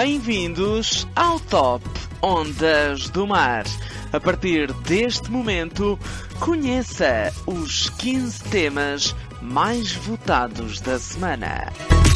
Bem-vindos ao Top Ondas do Mar. A partir deste momento, conheça os 15 temas mais votados da semana.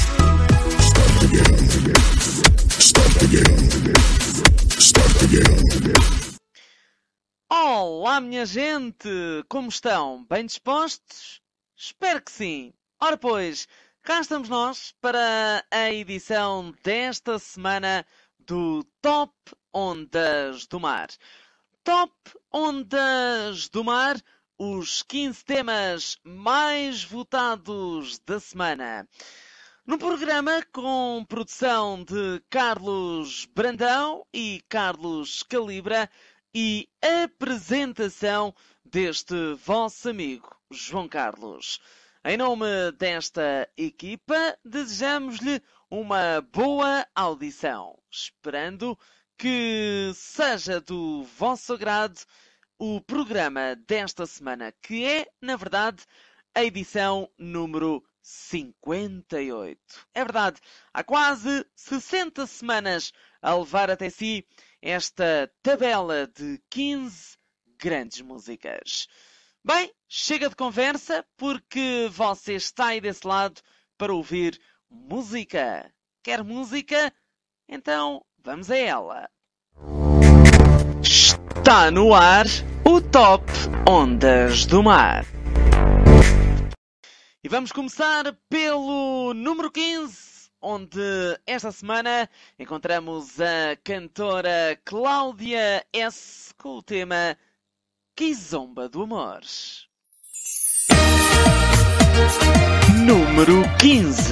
Olá, minha gente! Como estão? Bem dispostos? Espero que sim! Ora pois, cá estamos nós para a edição desta semana do Top Ondas do Mar. Top Ondas do Mar, os 15 temas mais votados da semana. No programa com produção de Carlos Brandão e Carlos Calibra e apresentação deste vosso amigo João Carlos. Em nome desta equipa, desejamos-lhe uma boa audição, esperando que seja do vosso agrado o programa desta semana, que é, na verdade, a edição número 58. É verdade, há quase 60 semanas a levar até si esta tabela de 15 grandes músicas. Bem, chega de conversa, porque você está aí desse lado para ouvir música. Quer música? Então vamos a ela. Está no ar o Top Ondas do Mar. E vamos começar pelo número 15, onde esta semana encontramos a cantora Cláudia S. com o tema Kizomba do Amor. Número 15.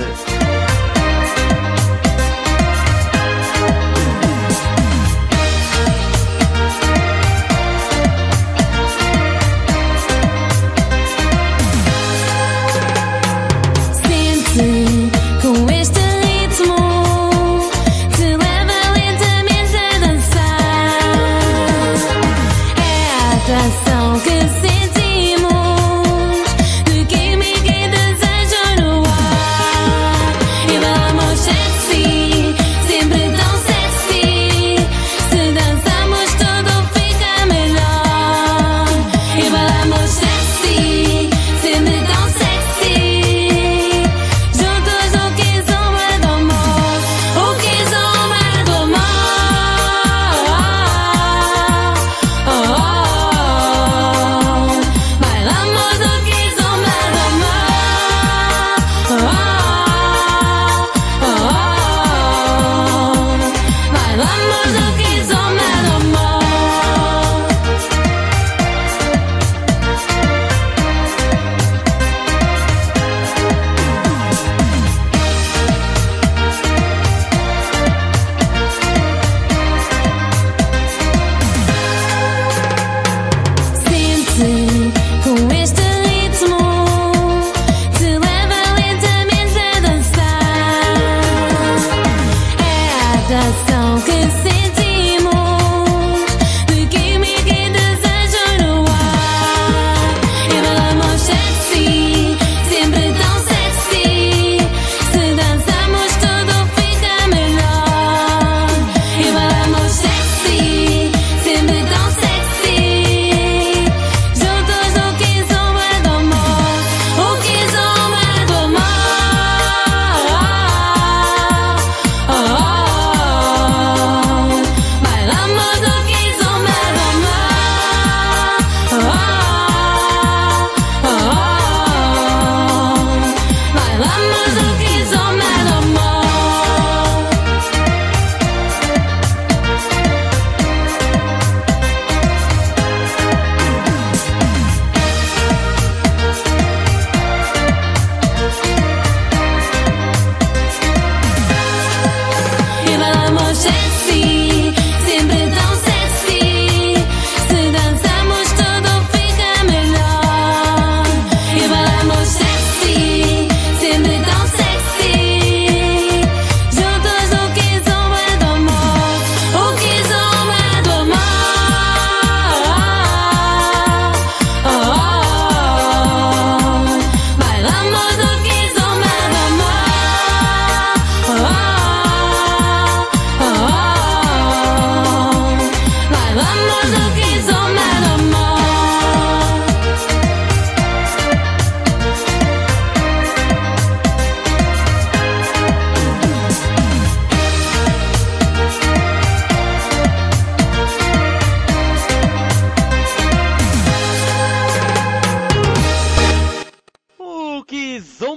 Com este ritmo te leva lentamente a dançar. É a atração que sentimos de química e desejo no ar.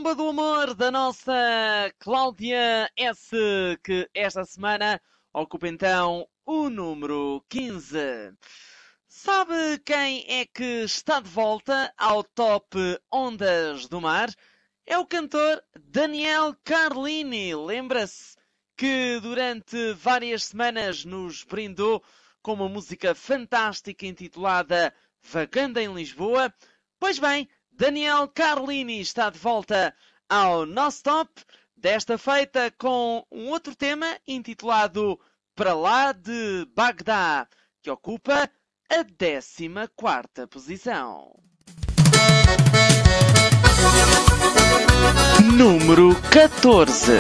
bomba do amor da nossa Cláudia S, que esta semana ocupa então o número 15. Sabe quem é que está de volta ao top Ondas do Mar? É o cantor Daniel Carlini. Lembra-se que durante várias semanas nos brindou com uma música fantástica intitulada Vagando em Lisboa? Pois bem, Daniel Carlini está de volta ao nosso top, desta feita com um outro tema intitulado Para Lá de Bagdá, que ocupa a 14ª posição. Número 14.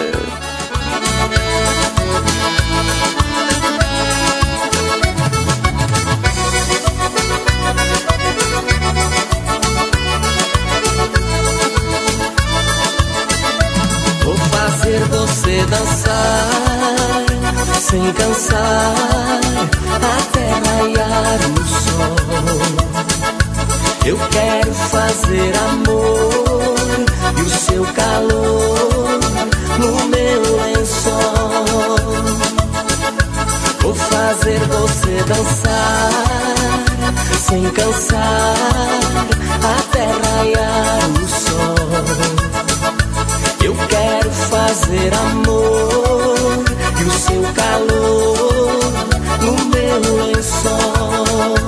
Vou fazer você dançar sem cansar até raiar o sol. Eu quero fazer amor e o seu calor no meu lençol. Vou fazer você dançar sem cansar até raiar o sol. Eu quero fazer amor e o seu calor no meu lençol.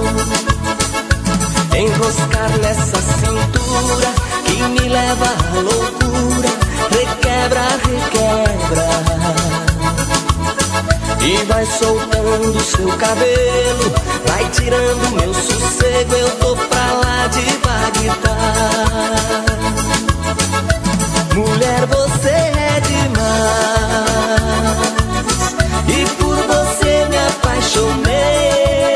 Enroscar nessa cintura que me leva à loucura. Requebra, requebra. E vai soltando seu cabelo, vai tirando meu sossego. Eu tô pra lá de Bagdá. Mulher, você é demais e por você me apaixonei.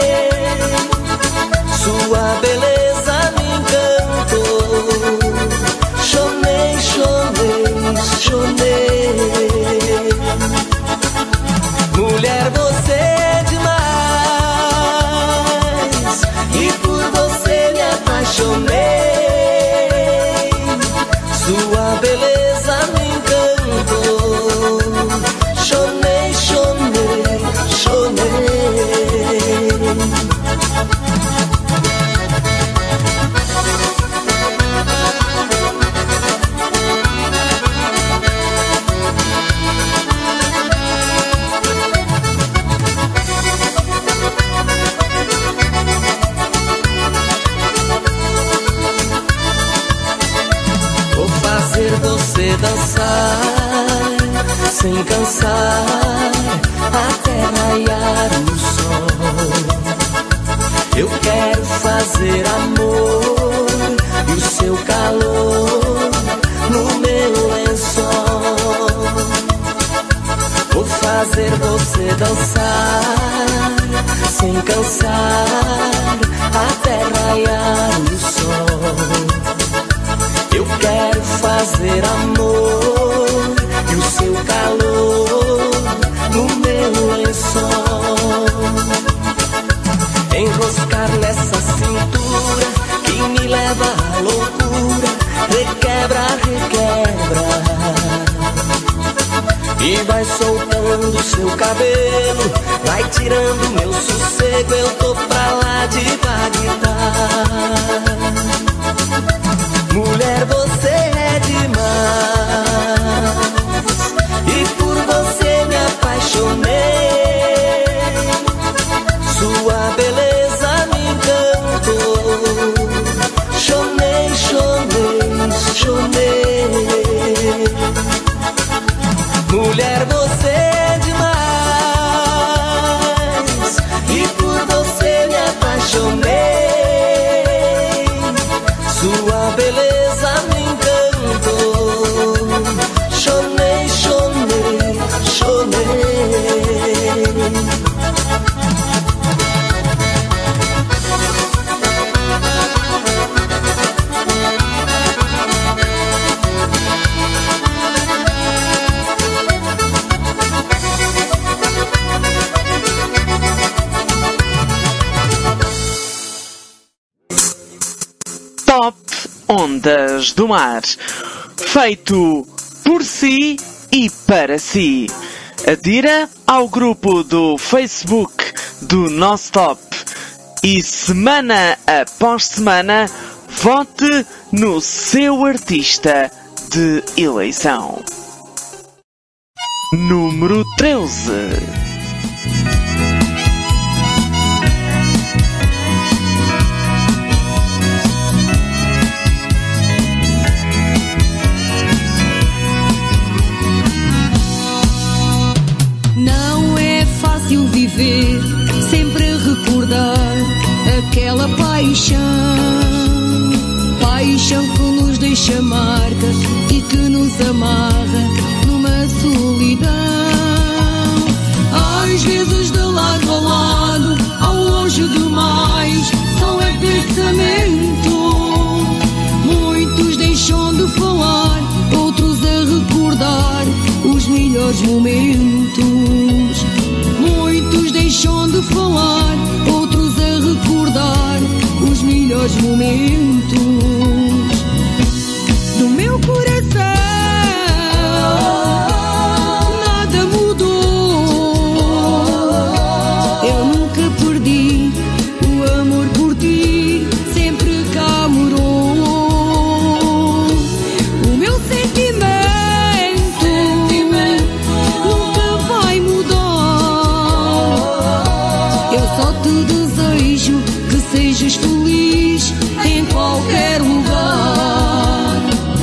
Sua beleza me encantou. Chonei, chonei, chonei. Mulher, você é demais e por você me apaixonei. Sua beleza me encantou. Chonei, chonei, chonei. Fazer você dançar sem cansar até raiar o sol. Eu quero fazer amor e o seu calor no meu lençol. Vou fazer você dançar sem cansar até raiar o sol. Eu quero fazer amor e o seu calor no meu lençol. Enroscar nessa cintura que me leva à loucura. Requebra, requebra. E vai soltando seu cabelo, vai tirando meu sossego. Eu tô pra lá de Bagdá. Mulher, você é demais e por você me apaixonei. Sua beleza me encantou. Chonei, chonei, chonei. Mulher, você é demais e por você me apaixonei. Sua beleza me encantou. Chonei, chonei, chonei. Top Ondas do Mar. feito por si e para si. Adira ao grupo do Facebook do Non-Stop e semana após semana vote no seu artista de eleição. Número 13. Não é fácil viver, sempre a recordar aquela paixão. Paixão que nos deixa marca e que nos amarra numa solidão. Às vezes de lado a lado, ao longe demais, só é pensamento. Muitos deixam de falar, outros a recordar os melhores momentos. Muitos deixam de falar, outros a recordar os melhores momentos do meu coração. Nada mudou, eu nunca perdi o amor por ti, sempre cá morou. O meu sentimento nunca vai mudar. Eu só te desejo que sejas feliz em qualquer lugar.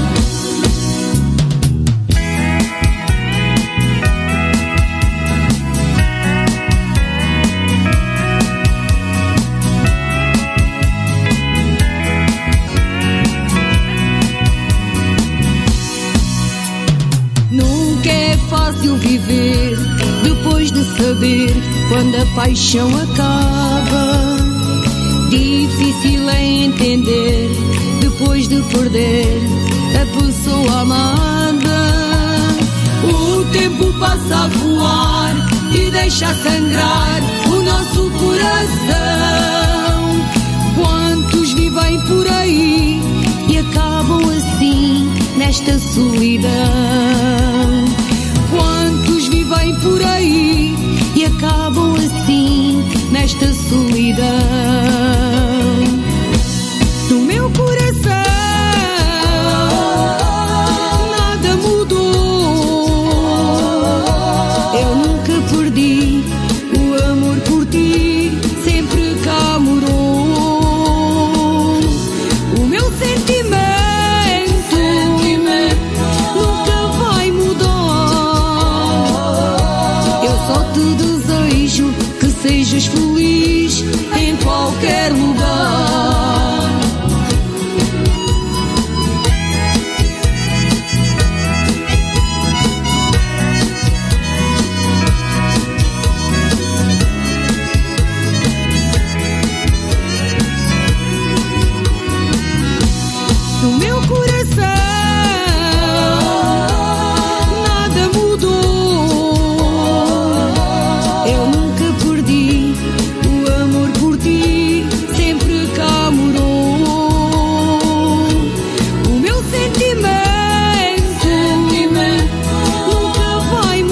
Nunca é fácil viver depois de saber quando a paixão acaba. Difícil é entender depois de perder a pessoa amada. O tempo passa a voar e deixa sangrar o nosso coração. Quantos vivem por aí e acabam assim nesta solidão? Quantos vivem por aí e acabam assim nesta solidão do meu coração? Nada mudou, eu nunca perdi o amor por ti, sempre cá morou. O meu sentimento nunca vai mudar. Eu só te desejo que sejas feliz em qualquer lugar. No meu coração nada mudou, eu nunca perdi o amor por ti, sempre cá morou. O meu sentimento nunca vai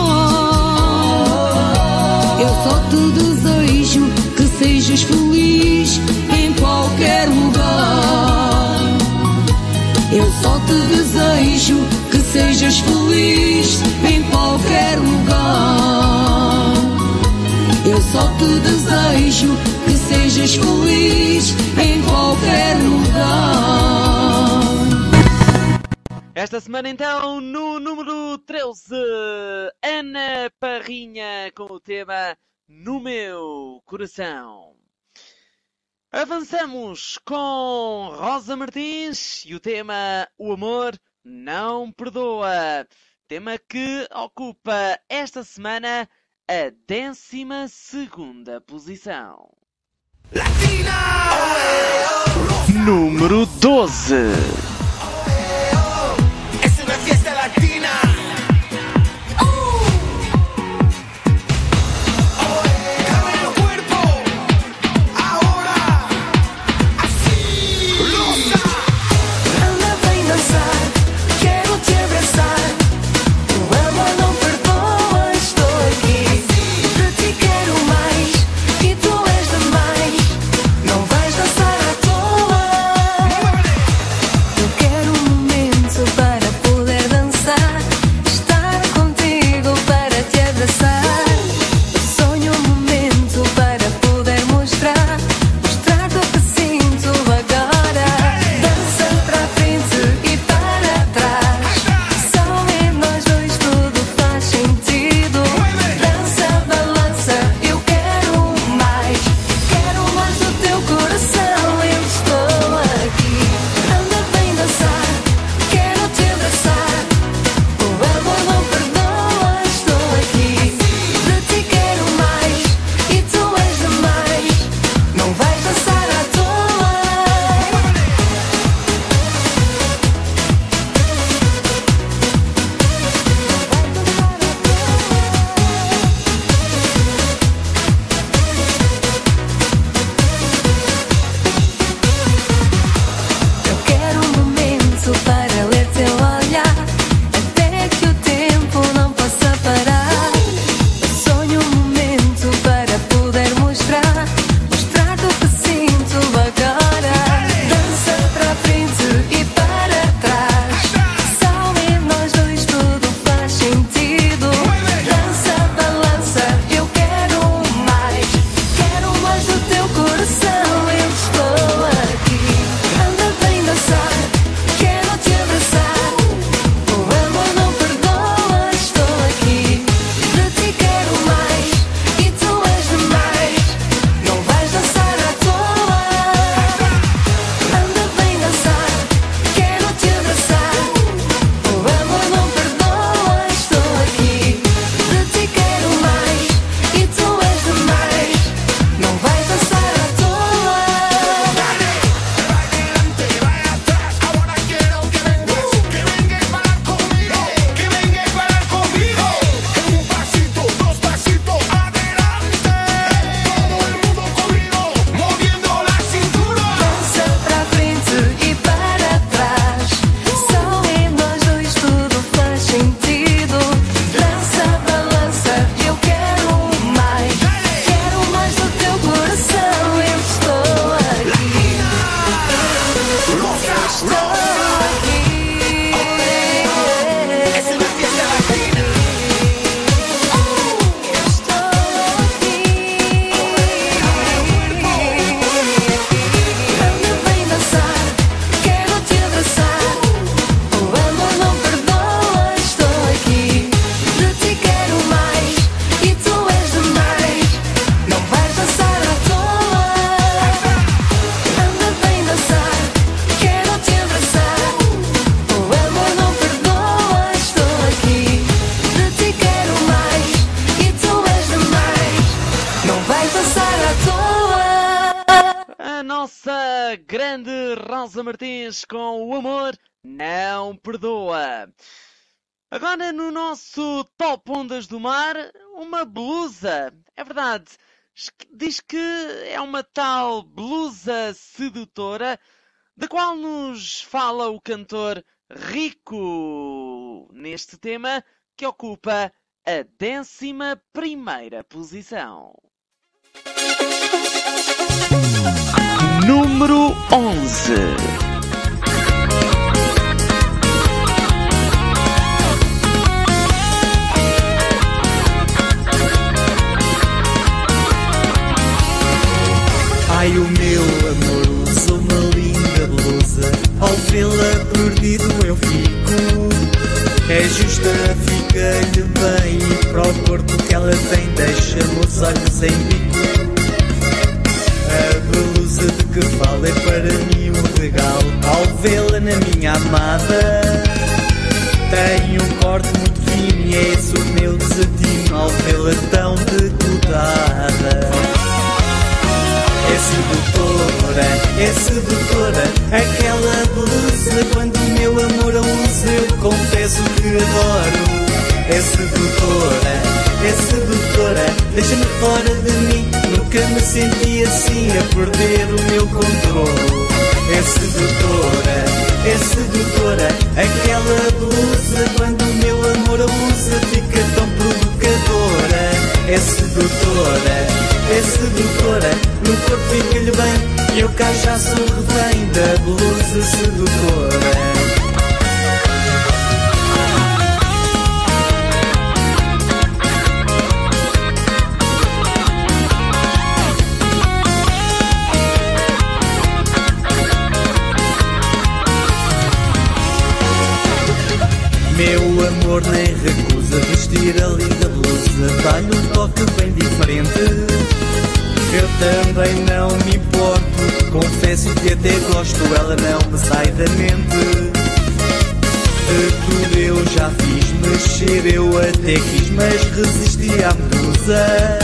mudar. Eu só te desejo que sejas feliz em qualquer lugar. Eu só te desejo que sejas feliz em qualquer lugar. Eu só te desejo que sejas feliz em qualquer lugar. Esta semana então, no número 13, Ana Parrinha com o tema No Meu Coração. Avançamos com Rosa Martins e o tema O Amor Não Perdoa. Tema que ocupa esta semana a 12ª posição. Número 12. Es una fiesta latina. da grande Rosa Martins com O Amor Não Perdoa. Agora no nosso Top Ondas do Mar, uma blusa. É verdade, diz que é uma tal blusa sedutora, da qual nos fala o cantor Rico, neste tema que ocupa a 11ª posição. Número 11. Ai, o meu amor usou uma linda blusa. Ao vê-la perdido eu fico. É justa, fica-lhe bem, e para o corpo que ela tem deixa-me os olhos em bico. A blusa de que falo é para mim um regalo. Ao vê-la na minha amada, tem um corte muito fino e é esse o meu desatino. Ao vê-la tão decodada, é sedutora, aquela blusa. Quando o meu amor a usa eu confesso que adoro. É sedutora, deixa-me fora de mim. Nunca me senti assim, a perder o meu controle. É sedutora, aquela blusa. Quando o meu amor a usa fica tão provocadora. É sedutora, no corpo fica-lhe bem, e eu cá já sou refém da blusa sedutora. Meu amor nem recusa vestir a linda blusa, dá-lhe um toque bem diferente. Eu também não me importo, confesso que até gosto, ela não me sai da mente. De tudo eu já fiz, mexer eu até quis, mas resisti à blusa.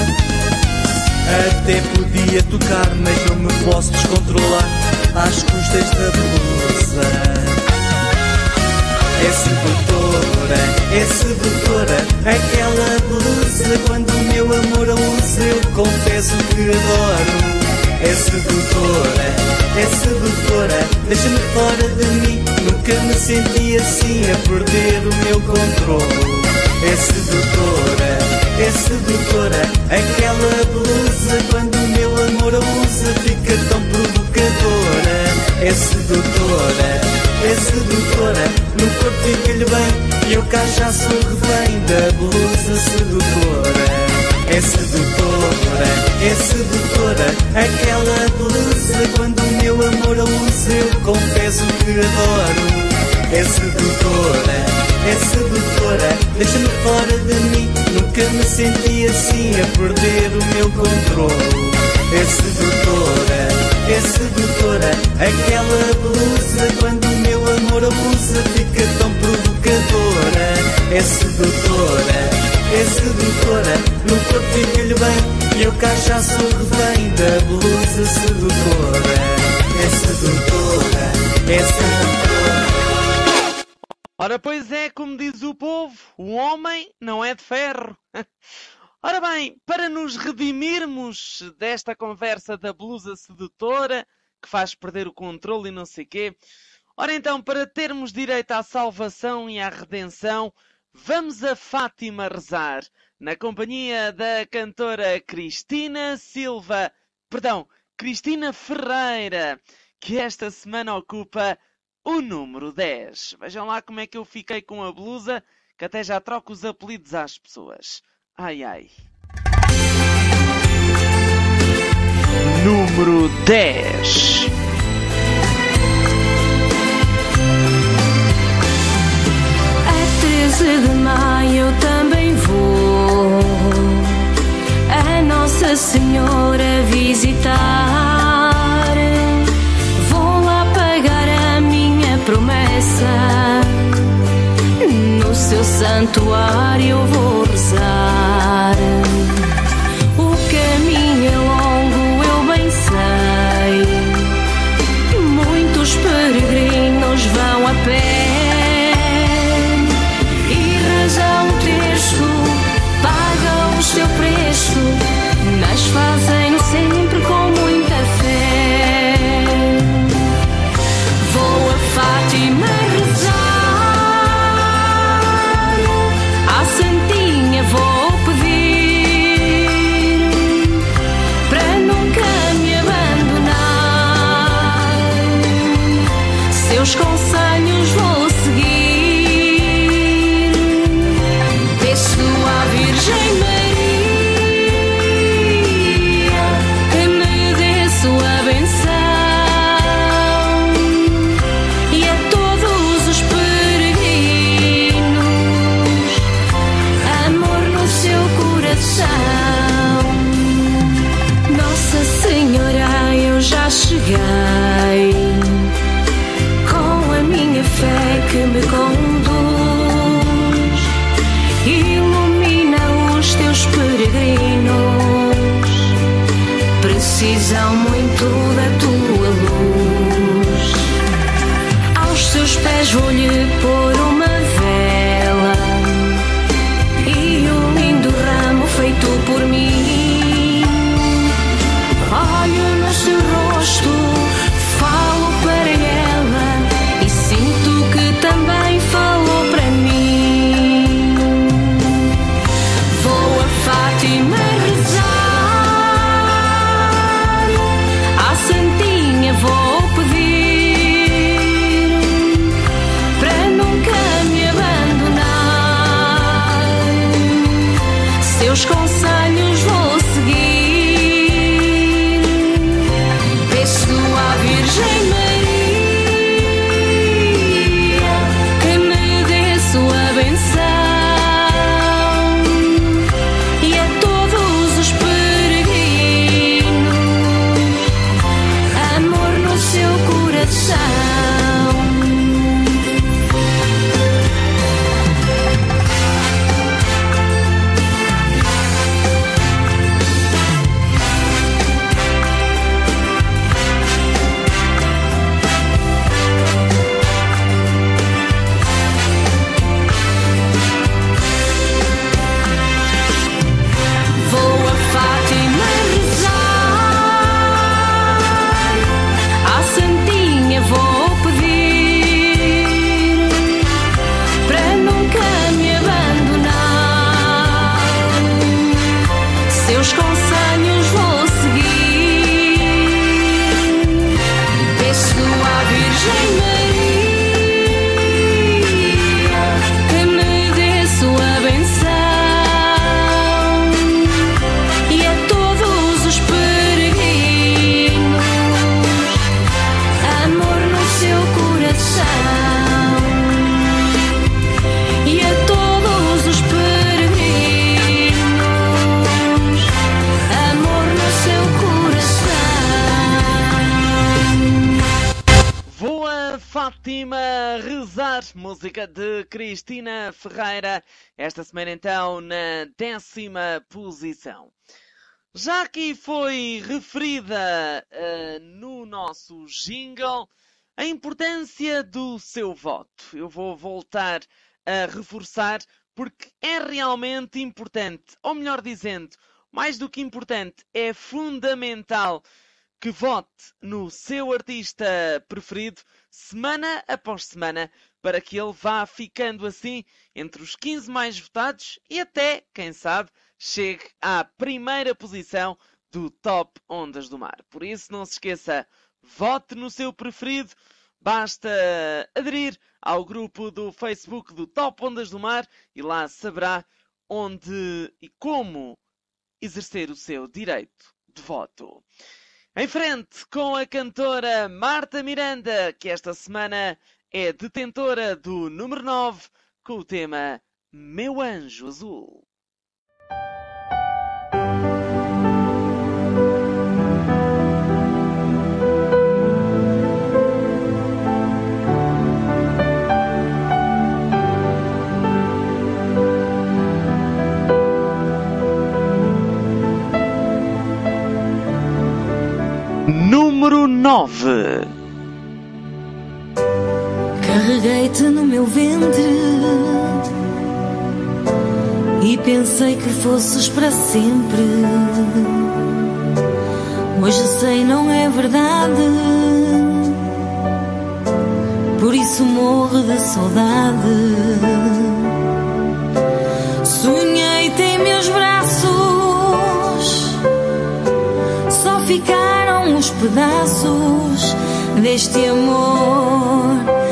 Até podia tocar, mas não me posso descontrolar às custas da blusa. É sedutora, aquela blusa. Quando o meu amor a usa eu confesso que adoro. É sedutora, deixa-me fora de mim. Nunca me senti assim, a perder o meu controle. É sedutora, aquela blusa. Quando o meu amor a usa fica tão provocadora. É sedutora, no corpo fica-lhe bem, e eu cá já sou refém da blusa sedutora. É sedutora, aquela blusa. Quando o meu amor a usa eu confesso que adoro. É sedutora, deixa-me fora de mim. Nunca me senti assim, a perder o meu controle. É sedutora, aquela blusa. Quando o meu amor a usa fica tão provocadora. É sedutora, no corpo fica-lhe bem, e eu cá já sou refém da blusa sedutora. É sedutora. Ora, pois é, como diz o povo, o homem não é de ferro. Ora bem, para nos redimirmos desta conversa da blusa sedutora, que faz perder o controle e não sei quê, ora então, para termos direito à salvação e à redenção, vamos a Fátima rezar, na companhia da cantora Cristina Ferreira, que esta semana ocupa o número 10. Vejam lá como é que eu fiquei com a blusa, que até já troco os apelidos às pessoas. Ai, ai. Número 10. A 13 de maio eu também vou a Nossa Senhora visitar. Vou lá pagar a minha promessa, no seu santuário eu vou rezar. O caminho é longo, eu bem sei, seus conselhos vou seguir. Peço à Virgem Maria que me dê sua benção, e a todos os peregrinos amor no seu coração. Nossa Senhora, eu já cheguei, com a minha fé que me conduz, ilumina os teus peregrinos, precisam muito da tua luz. Aos seus pés vou-lhe pôr uma vela e o lindo ramo feito por mim. Olho no seu rosto, falo para ela e sinto que também falou para mim. Vou a Fátima rezar, à Santinha vou pedir para nunca me abandonar. Seus conselhos vou seguir. Peço à Virgem Maria que me dê sua benção, e a todos os peregrinos amor no seu coração. Vou a Fátima rezar, à Santinha vou pedir para nunca me abandonar. Seus conselhos vou seguir. Peço à Virgem Maria que me dê sua benção, e a todos os peregrinos amor no seu coração, e a todos os peregrinos amor no seu coração. Vou a Fátima rezar, música de Cristina Ferreira, esta semana então na 10ª posição. Já aqui foi referida no nosso jingle a importância do seu voto. Eu vou voltar a reforçar porque é realmente importante, ou melhor dizendo, mais do que importante, é fundamental que vote no seu artista preferido semana após semana, para que ele vá ficando assim entre os 15 mais votados e até, quem sabe, chegue à primeira posição do Top Ondas do Mar. Por isso, não se esqueça, vote no seu preferido. Basta aderir ao grupo do Facebook do Top Ondas do Mar e lá saberá onde e como exercer o seu direito de voto. Em frente com a cantora Marta Miranda, que esta semana é detentora do número 9 com o tema Meu Anjo Azul. Número 9. Carreguei-te no meu ventre e pensei que fosses para sempre. Hoje sei não é verdade, por isso morro de saudade. Sonhei-te em meus braços, só ficaram os pedaços deste amor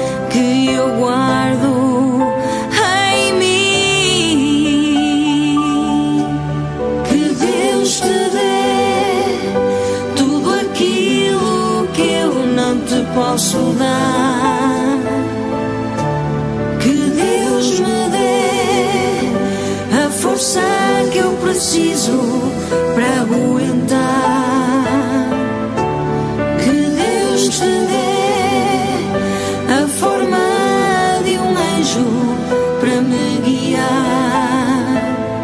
posso dar. Que Deus me dê a força que eu preciso para aguentar. Que Deus te dê a forma de um anjo para me guiar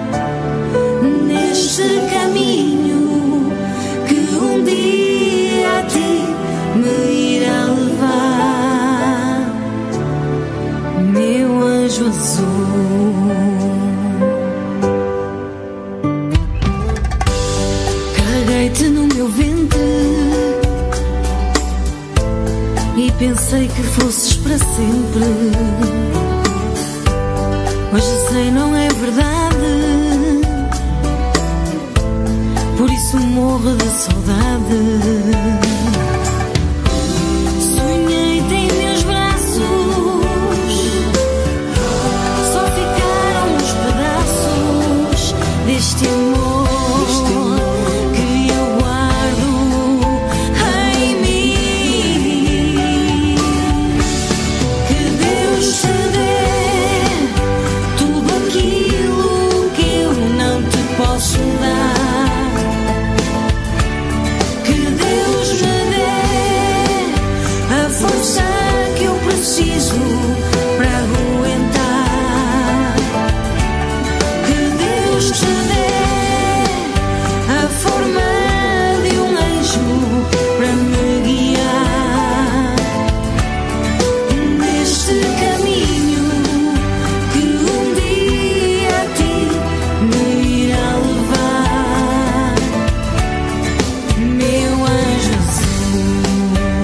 neste caminho que um dia a ti me irá levar, meu anjo azul. Carreguei-te no meu ventre e pensei que fosses para sempre. Hoje sei, não é verdade, por isso morro de saudade. Sonhei-te em meus braços, só ficaram os pedaços deste amor que eu guardo em mim. Que Deus te dê tudo aquilo que eu não te posso dar. Que Deus me dê a força que eu preciso para aguentar. Que Deus te dê a forma de um anjo para me guiar neste caminho que um dia a ti me irá levar, meu anjo azul.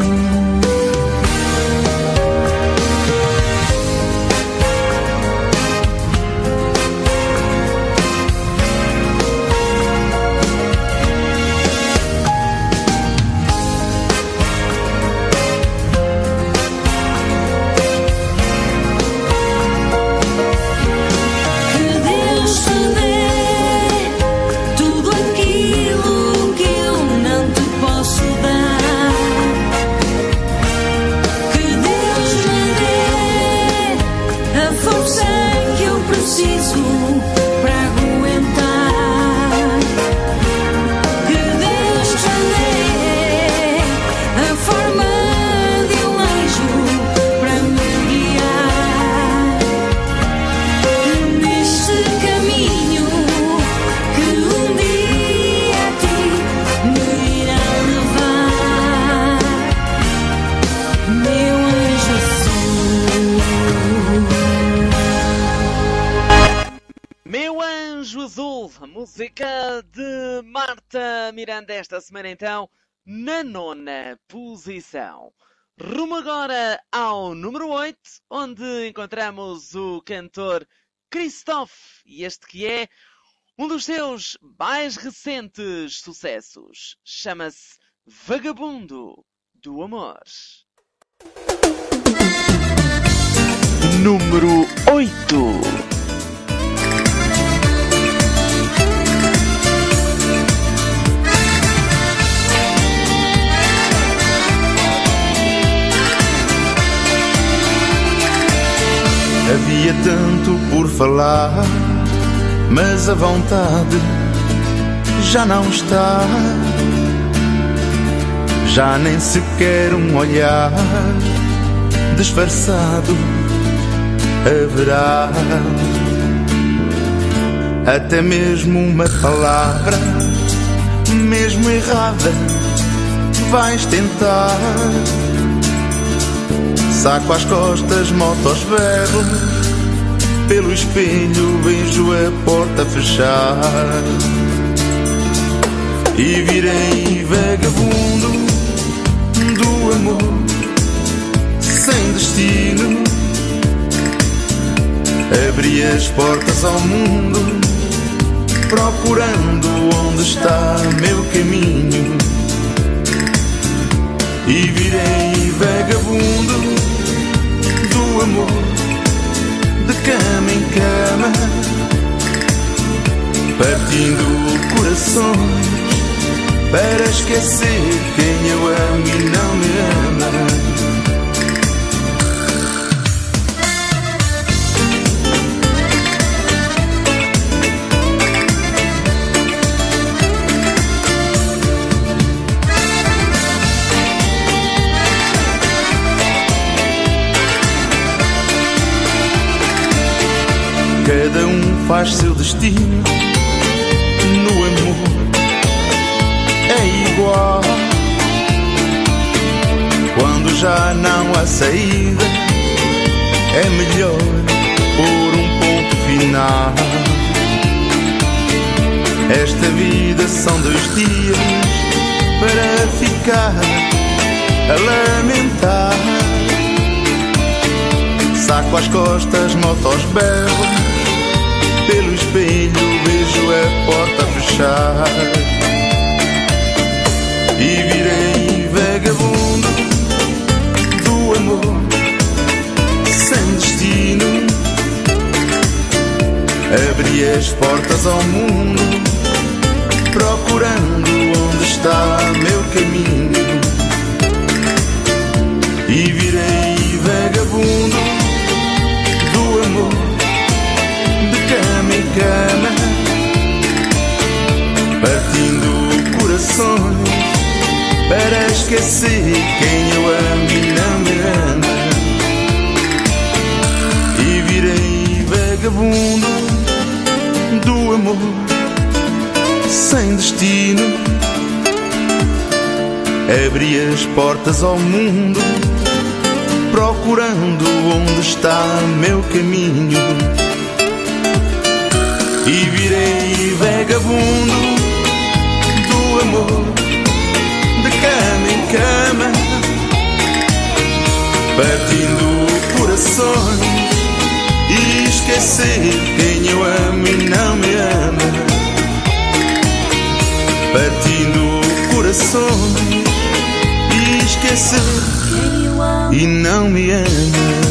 Que Deus te dê tudo aquilo que eu não te posso dar. Que Deus me dê a força que eu preciso para aguentar. Que Deus te dê a forma de um anjo para me guiar neste caminho que um dia a ti me irá levar, meu anjo azul. Meu Anjo Azul, a música de Marta Miranda esta semana então, na 9ª posição. Rumo agora ao número 8, onde encontramos o cantor Christophe, e este que é um dos seus mais recentes sucessos. Chama-se Vagabundo do Amor. Número 8. Havia tanto por falar, mas a vontade já não está. Já nem sequer um olhar disfarçado haverá. Até mesmo uma palavra, mesmo errada, vais tentar. Saco às costas, moto aos berros, pelo espelho vejo a porta fechar. E virei vagabundo do amor, sem destino. Abri as portas ao mundo, procurando onde está meu caminho. E virei vagabundo do amor, de cama em cama, partindo corações para esquecer quem eu amo e não me ama. Cada um faz seu destino, no amor é igual. Quando já não há saída, é melhor pôr um ponto final. Esta vida são 2 dias para ficar a lamentar. Saco às costas, moto aos berros, pelo espelho vejo a porta fechar. E virei vagabundo do amor sem destino. Abri as portas ao mundo, procurando onde está meu caminho. E virei vagabundo do amor, de cama em cama, partindo corações para esquecer quem eu amo e não me ama. E virei vagabundo do amor sem destino. Abri as portas ao mundo, procurando onde está meu caminho. E virei vagabundo do amor, de cama em cama, partindo corações e esquecer quem eu amo e não me ama. Partindo corações e esquecer e não me ama.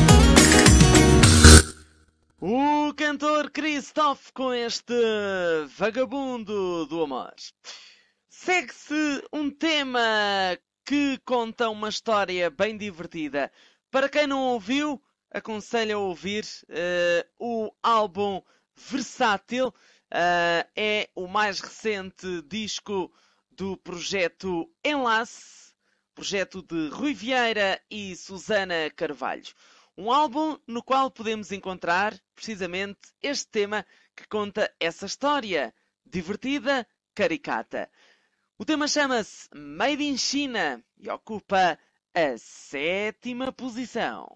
O cantor Christophe com este Vagabundo do Amor. Segue-se um tema que conta uma história bem divertida. Para quem não ouviu, aconselho a ouvir o álbum Versátil. É o mais recente disco do projeto Enlace, projeto de Rui Vieira e Susana Carvalho. Um álbum no qual podemos encontrar precisamente este tema que conta essa história divertida, caricata. O tema chama-se Made in China e ocupa a 7ª posição.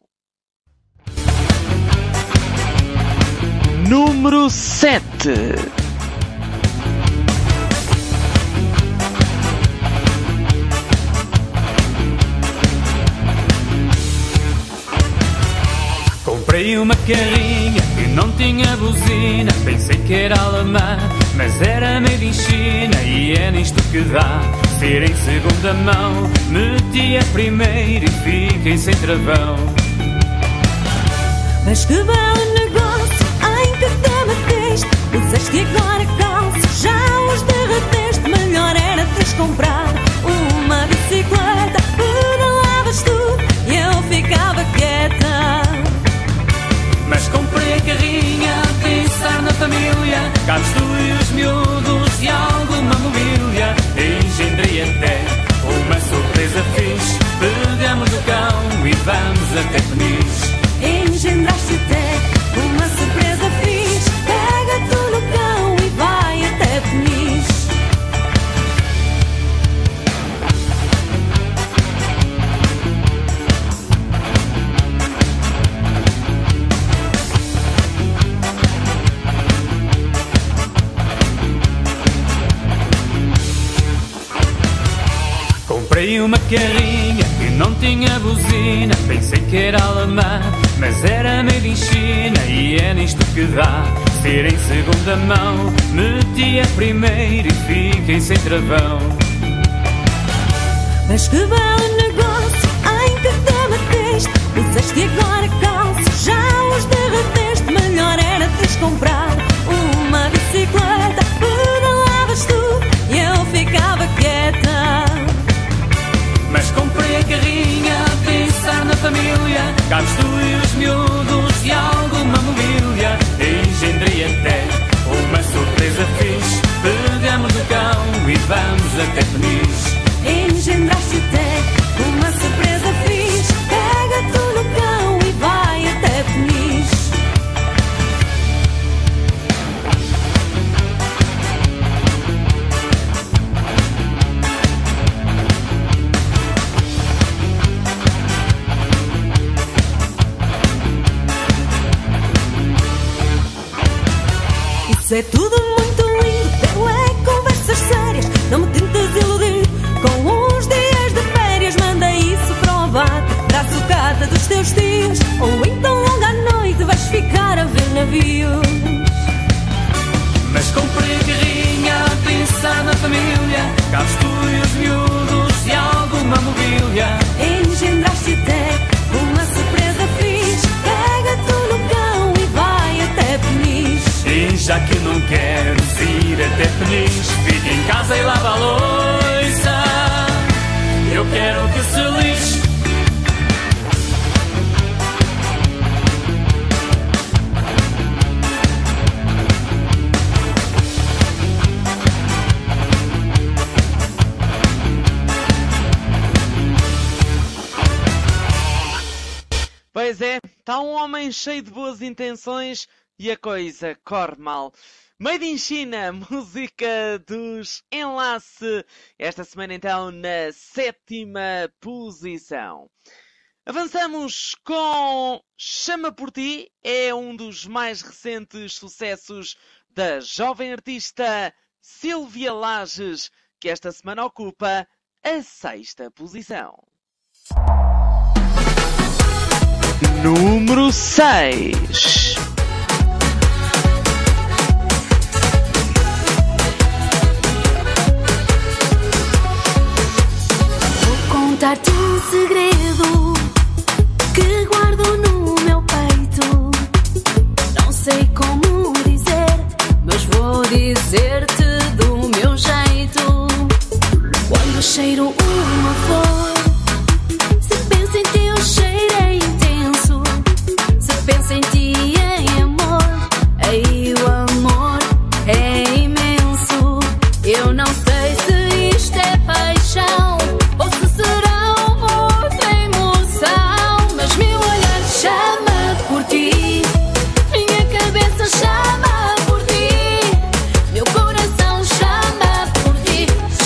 Número 7. Comprei uma carrinha que não tinha buzina. Pensei que era alemã, mas era made in China. E é nisto que dá ser em segunda mão. Meti a primeira e fiquei sem travão. Mas que belo negócio, em que te meteste? Usaste agora calças, já os derreteste. Melhor era teres comprado uma bicicleta. Pedalavas tudo e eu ficava quieta. Mas comprei a carrinha a pensar na família. Cabes tu e os miúdos e alguma mobília. Engendrei até uma surpresa fixe. Pegamos o cão e vamos até Peniche. Engendraste até uma surpresa fixe. Pega tu no cão e vai até Peniche. Comprei uma carrinha que não tinha buzina. Pensei que era alemã, mas era made in China. E é nisto que dá ser em segunda mão. Meti a primeira e fiquei sem travão. Mas que belo negócio, em que te meteste? Usaste agora calças, já os derreteste. Melhor era teres comprado uma bicicleta. Pedalavas tudo e eu ficava quieta. Mas comprei a carrinha a pensar na família. Cabes tu e os miúdos e alguma mobília. Engendrei até uma surpresa fixe. Pegamos o cão e vamos até Peniche. Engendraste até é tudo muito lindo, quero é conversas sérias. Não me tentes iludir com uns dias de férias. Manda isso para o abate, para a sucata dos teus tios. Ou então logo à noite vais ficar a ver navios. Mas comprei a carrinha a pensar na família. Cabes tu e os miúdos e alguma mobília. Engendraste até uma surpresa fixe. Pega-te no cão e vai até Peniche. E já que não queres ir até Peniche, fica em casa e lava a louça. Eu quero que se lixe. Pois é, está um homem cheio de boas intenções e a coisa corre mal. Made in China, música dos Enlace. Esta semana então na 7ª posição. Avançamos com Chama por Ti. É um dos mais recentes sucessos da jovem artista Sílvia Lages, que esta semana ocupa a 6ª posição. Número 6. Vou contar-te um segredo que guardo no meu peito. Não sei como dizer, mas vou dizer-te do meu jeito. Quando cheiro uma flor, se penso em ti o cheiro é intenso. Se penso em ti em amor, aí o amor é imenso. Eu não sei se isto é paixão ou se será outra emoção, mas meu olhar chama por ti, minha cabeça chama por ti, meu coração chama por ti,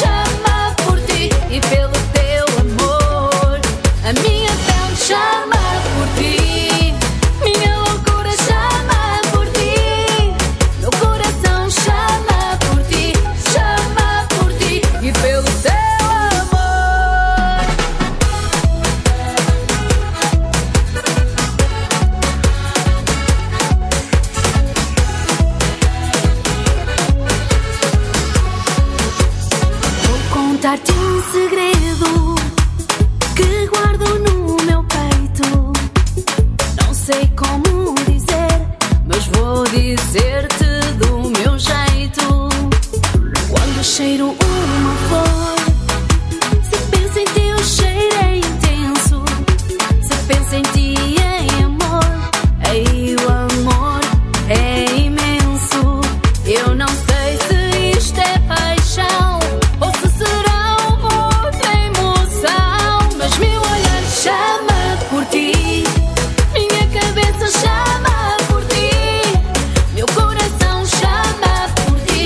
e pelo teu amor a minha pele chama por ti, minha loucura chama por ti, meu coração chama por ti, e pelo teu amor. Vou contar-te um segredo que guardo no meu peito. Não sei como dizer, mas vou dizer-te do meu jeito. Quando cheiro uma flor, se penso em ti o cheiro é intenso. Se penso em ti em amor, aí o amor é imenso. Eu não sei se isto é paixão ou se será outra emoção, mas meu olhar chama por ti, minha cabeça chama por ti, meu coração chama por ti,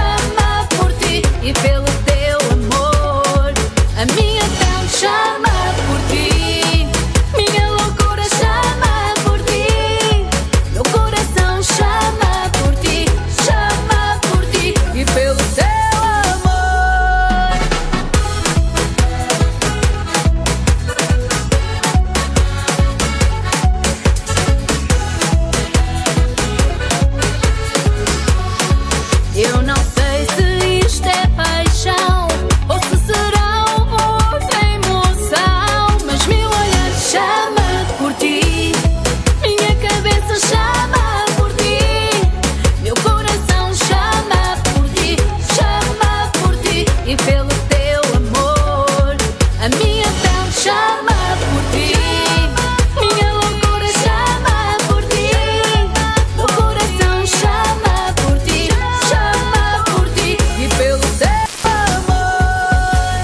e pelo teu amor a minha pele chama por ti, minha loucura chama por ti, meu coração chama por ti, e pelo teu amor. Eu não sei se isto é paixão ou se será outra emoção, mas meu olhar chama por ti, minha cabeça chama por ti, meu coração chama por ti, e pelo teu amor a minha pele chama por ti, minha loucura chama por ti, meu coração chama por ti, e pelo teu amor.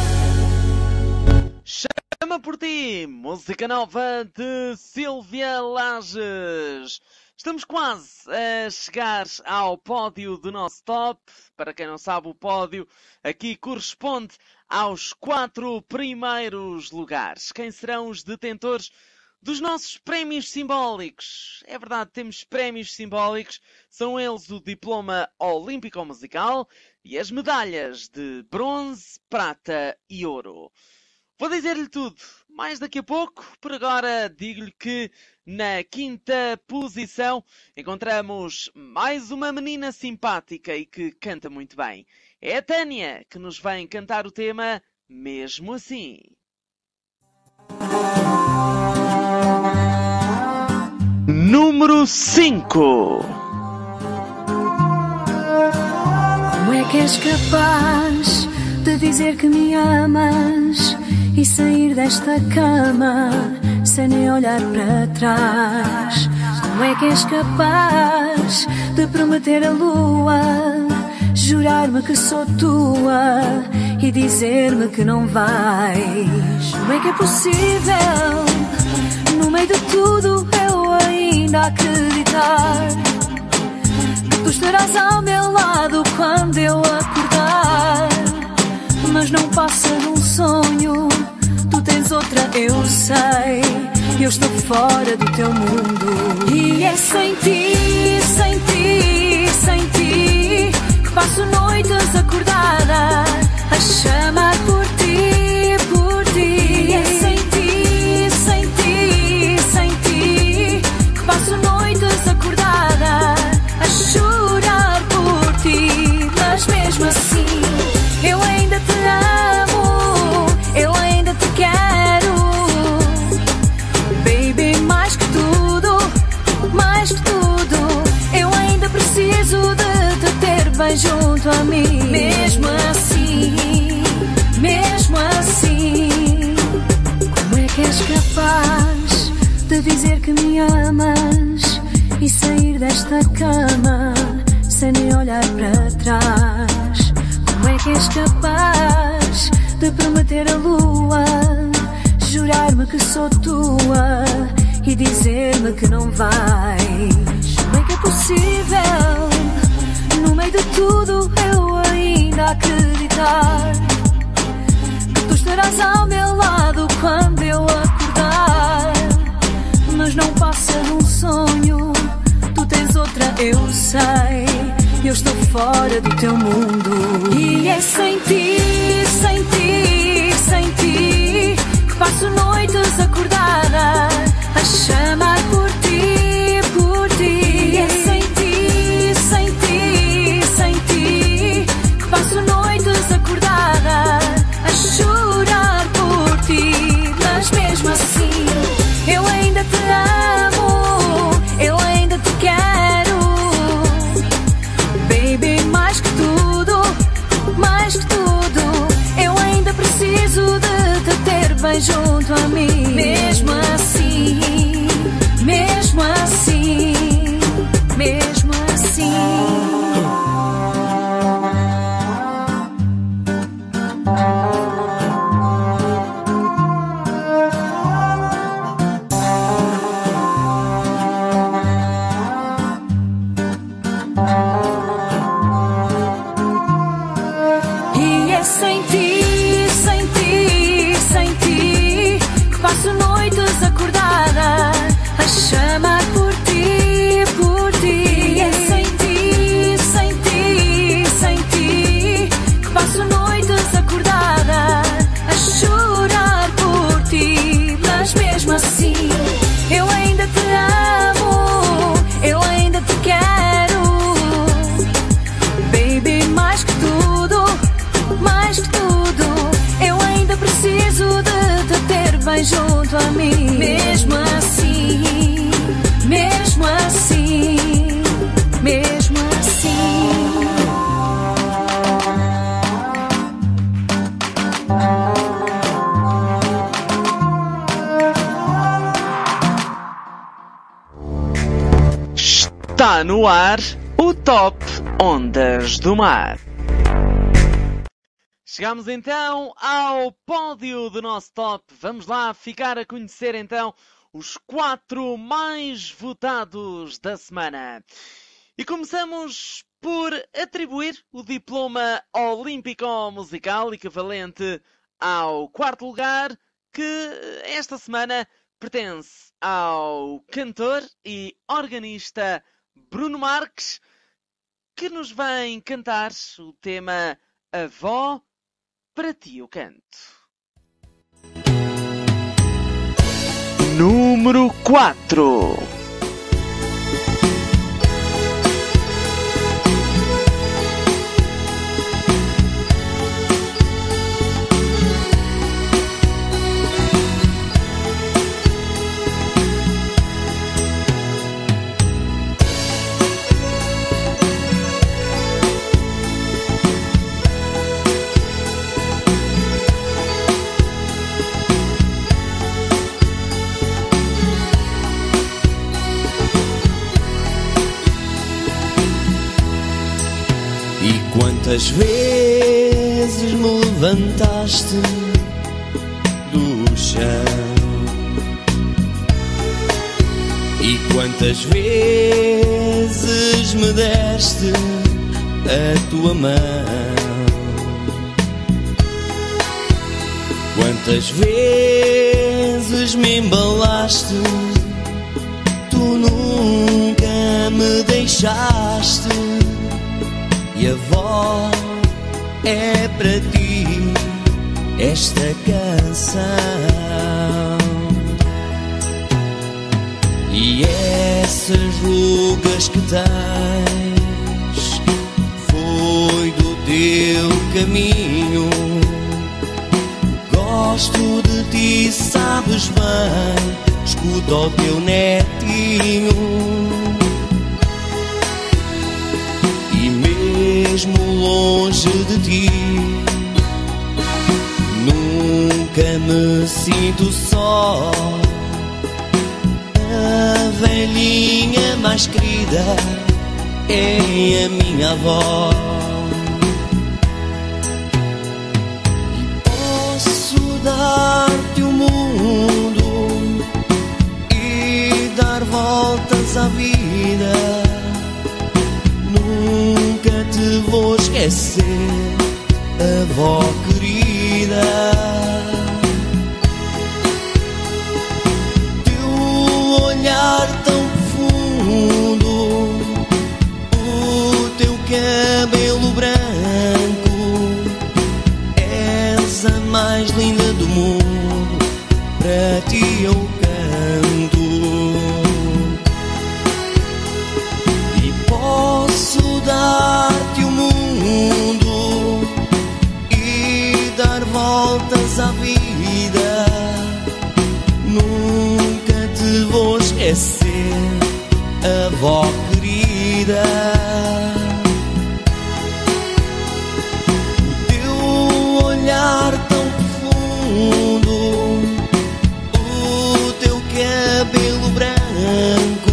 Chama por Ti, música nova de Sílvia Lages. Estamos quase a chegar ao pódio do nosso top. Para quem não sabe, o pódio aqui corresponde aos 4 primeiros lugares. Quem serão os detentores dos nossos prémios simbólicos. É verdade, temos prémios simbólicos. São eles o diploma olímpico musical e as medalhas de bronze, prata e ouro. Vou dizer-lhe tudo mais daqui a pouco. Por agora digo-lhe que na quinta posição encontramos mais uma menina simpática e que canta muito bem. É a Tânia que nos vem cantar o tema Mesmo Assim. Número 5. Como é que és capaz de dizer que me amas e sair desta cama sem nem olhar para trás? Como é que és capaz de prometer a lua, jurar-me que sou tua e dizer-me que não vais? Como é que é possível, no meio de tudo, eu ainda acreditar que tu estarás ao meu lado quando eu acordar? Mas não passa de um sonho, tu tens outra, eu sei. Eu estou fora do teu mundo e é sem ti, sem ti, sem ti que passo noites acordada a chamar por ti, por ti. E é sem ti, sem ti, sem ti que passo noites acordada a chorar por ti. Mas mesmo assim eu ainda te amo, eu ainda te quero, baby, mais que tudo, mais que tudo. Eu ainda preciso de te ter bem junto a mim. Mesmo assim, mesmo assim, como é que és capaz de dizer que me amas e sair desta cama sem nem olhar para trás? Como é que és capaz de prometer a lua, jurar-me que sou tua e dizer-me que não vais? Como é que é possível, no meio de tudo, eu ainda acreditar que tu estarás ao meu lado quando eu acordar? Mas não passa de um sonho, tu tens outra, eu sei. Eu estou fora do teu mundo e é sem ti, sem ti, sem ti que passo noites acordada a chamar por ti, por ti. E é sem ti, sem ti, sem ti que passo noites acordada a chorar por ti. Mas mesmo assim eu ainda te amo, eu ainda te quero, baby, mais que tudo, mais que tudo. Eu ainda preciso de te ter bem junto a mim. Mesmo assim, mesmo assim, mesmo assim. E é sem ti, sem ti, sem ti que passo noites acordada a chamar por ti, por ti. E é sem ti, sem ti, sem ti que passo noites acordada a chorar por ti. Mas mesmo assim eu ainda te amo, eu ainda te quero, baby, mais que tudo, mais que tudo. Eu ainda preciso de te ter bem junto a mim. Mesmo assim, mesmo assim, mesmo assim. Está no ar o Top Ondas do Mar. Chegamos então ao pódio do nosso top. Vamos lá ficar a conhecer então os 4 mais votados da semana. E começamos por atribuir o diploma olímpico musical equivalente ao 4º lugar, que esta semana pertence ao cantor e organista Bruno Marques, que nos vem cantar o tema Avó, para ti eu canto. Número 4. Quantas vezes me levantaste do chão e quantas vezes me deste a tua mão, quantas vezes me embalaste, tu nunca me deixaste. E avó, é para ti esta canção. E essas rugas que tens foi do teu caminho. Gosto de ti, sabes bem, escuta o teu netinho. Mesmo longe de ti, nunca me sinto só. A velhinha mais querida é a minha avó. E posso dar-te o mundo e dar voltas à vida. Nunca te vou esquecer, avó querida. Teu olhar tão profundo, o teu cabelo branco, és a mais linda do mundo, para ti eu canto. Dar-te o mundo e dar voltas à vida. Nunca te vou esquecer, avó querida. O teu olhar tão profundo, o teu cabelo branco,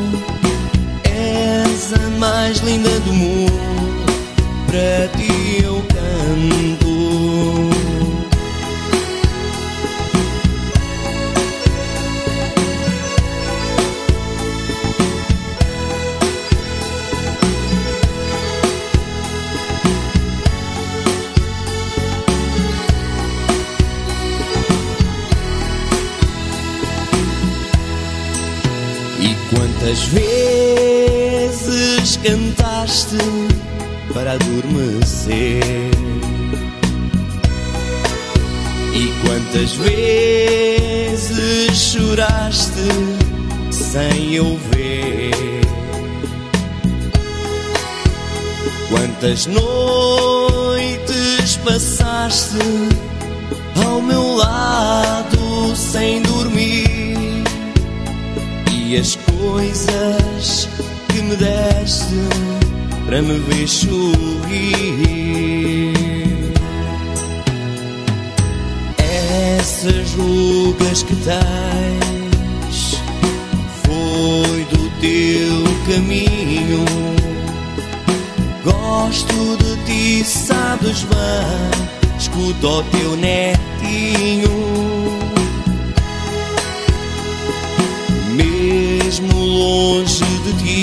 a mais linda do mundo, para ti eu canto. E quantas vezes cantaste para adormecer, e quantas vezes choraste sem eu ver, quantas noites passaste ao meu lado sem dormir, e as coisas que me deste para me ver sorrir. Essas rugas que tens foi do teu caminho. Gosto de ti, sabes bem, escuta o teu netinho. Mesmo longe de ti,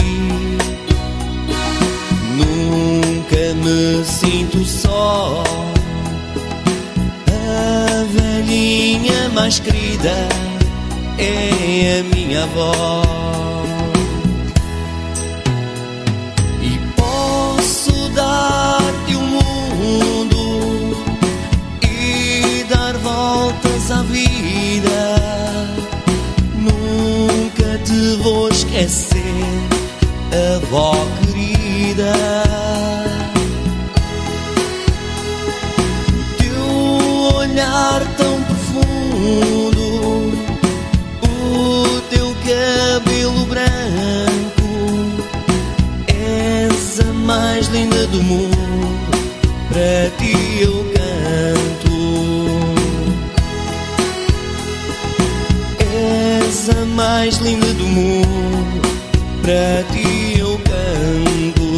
nunca me sinto só. A velhinha mais querida é a minha avó. E posso dar-te o mundo e dar voltas à vida. Nunca te vou esquecer, avó querida. O teu olhar tão profundo, o teu cabelo branco, és a mais linda do mundo, para ti eu canto. És a mais linda do mundo, para ti eu canto.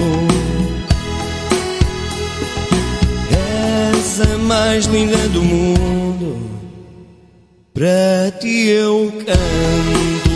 És a mais linda do mundo, para ti eu canto.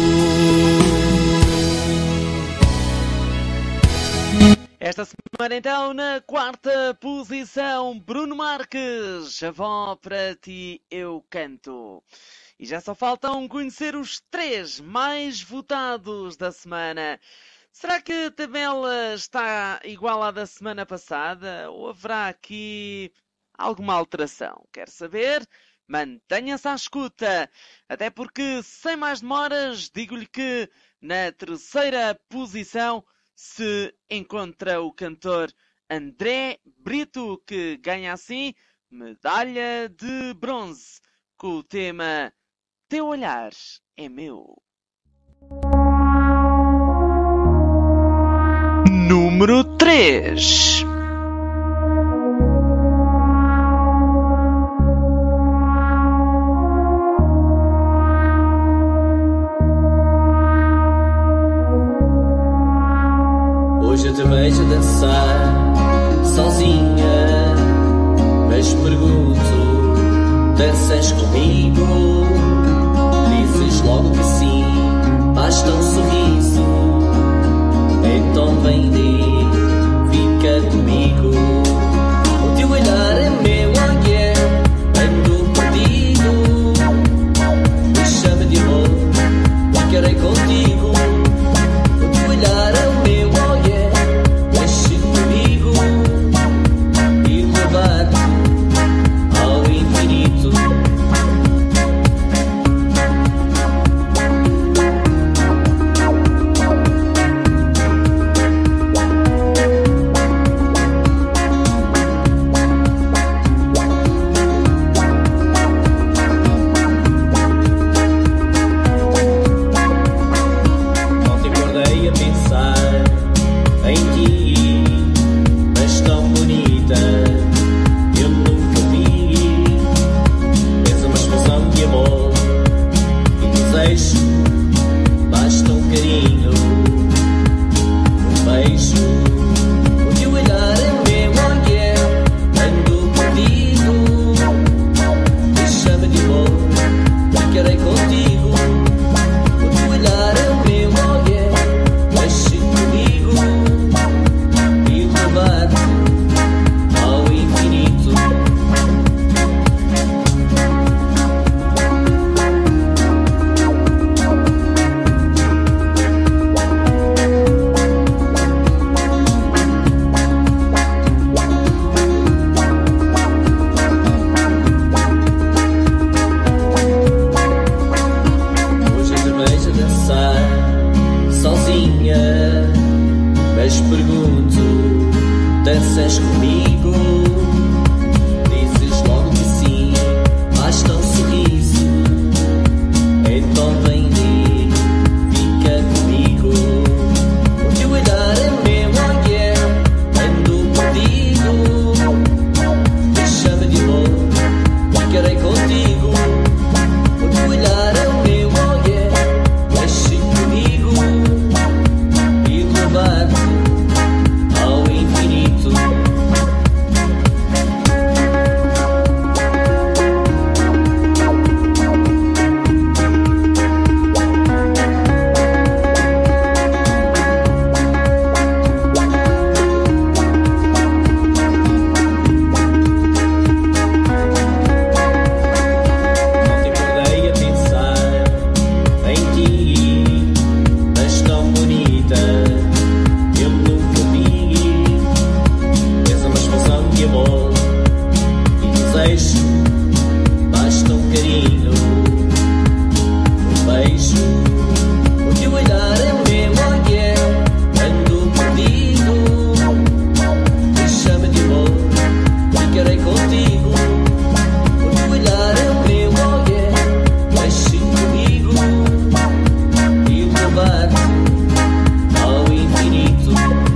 Esta semana então na quarta posição, Bruno Marques, Avó, para ti eu canto. E já só faltam conhecer os 3 mais votados da semana. Será que a tabela está igual à da semana passada? Ou haverá aqui alguma alteração? Quer saber? Mantenha-se à escuta. Até porque, sem mais demoras, digo-lhe que na terceira posição se encontra o cantor André Brito, que ganha assim medalha de bronze com o tema Teu Olhar é Meu. Número 3. Hoje eu te vejo dançar sozinha, mas pergunto, danças comigo? Dizes logo que sim, basta um sorriso. Então vem daí, fica comigo. O teu olhar é meu olhar, ando perdido. Me chama de amor, ficarei contigo. O teu olhar é o meu olhar, mexe comigo e levar-te ao infinito. beijo. O teu olhar é o meu olhar, ando perdido. Deixa-me de amor, ficarei contigo. O teu olhar é o meu olhar, mexe comigo e levar-te ao infinito.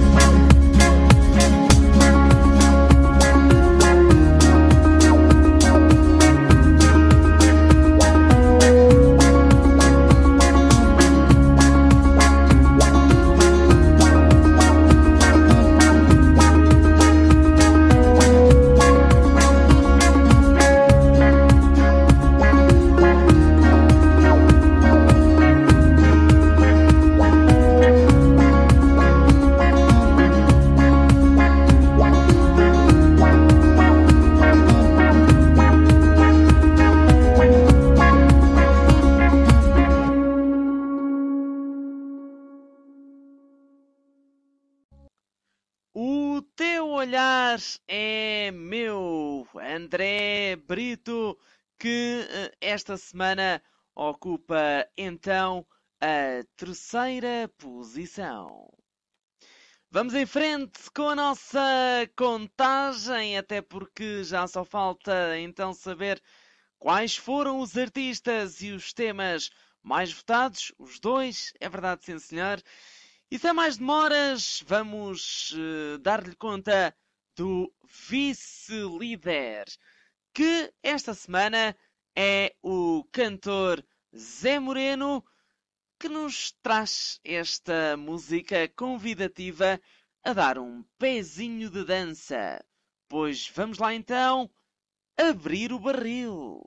O teu olhar é meu, André Brito, que esta semana ocupa então a terceira posição. Vamos em frente com a nossa contagem, até porque já só falta então saber quais foram os artistas e os temas mais votados. Os dois, é verdade, sim senhor. E sem mais demoras, vamos dar-lhe conta do vice-líder, que esta semana é o cantor Zé Moreno, que nos traz esta música convidativa a dar um pezinho de dança. Pois vamos lá então abrir o barril.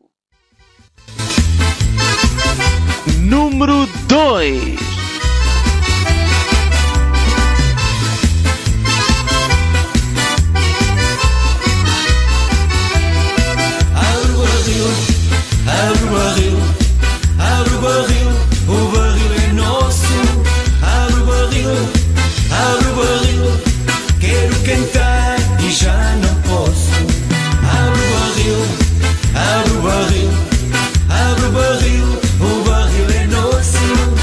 Número 2. Abre o barril, abre o barril, o barril é nosso. Abre o barril, quero cantar e já não posso. Abre o barril, abre o barril, abre o barril é nosso.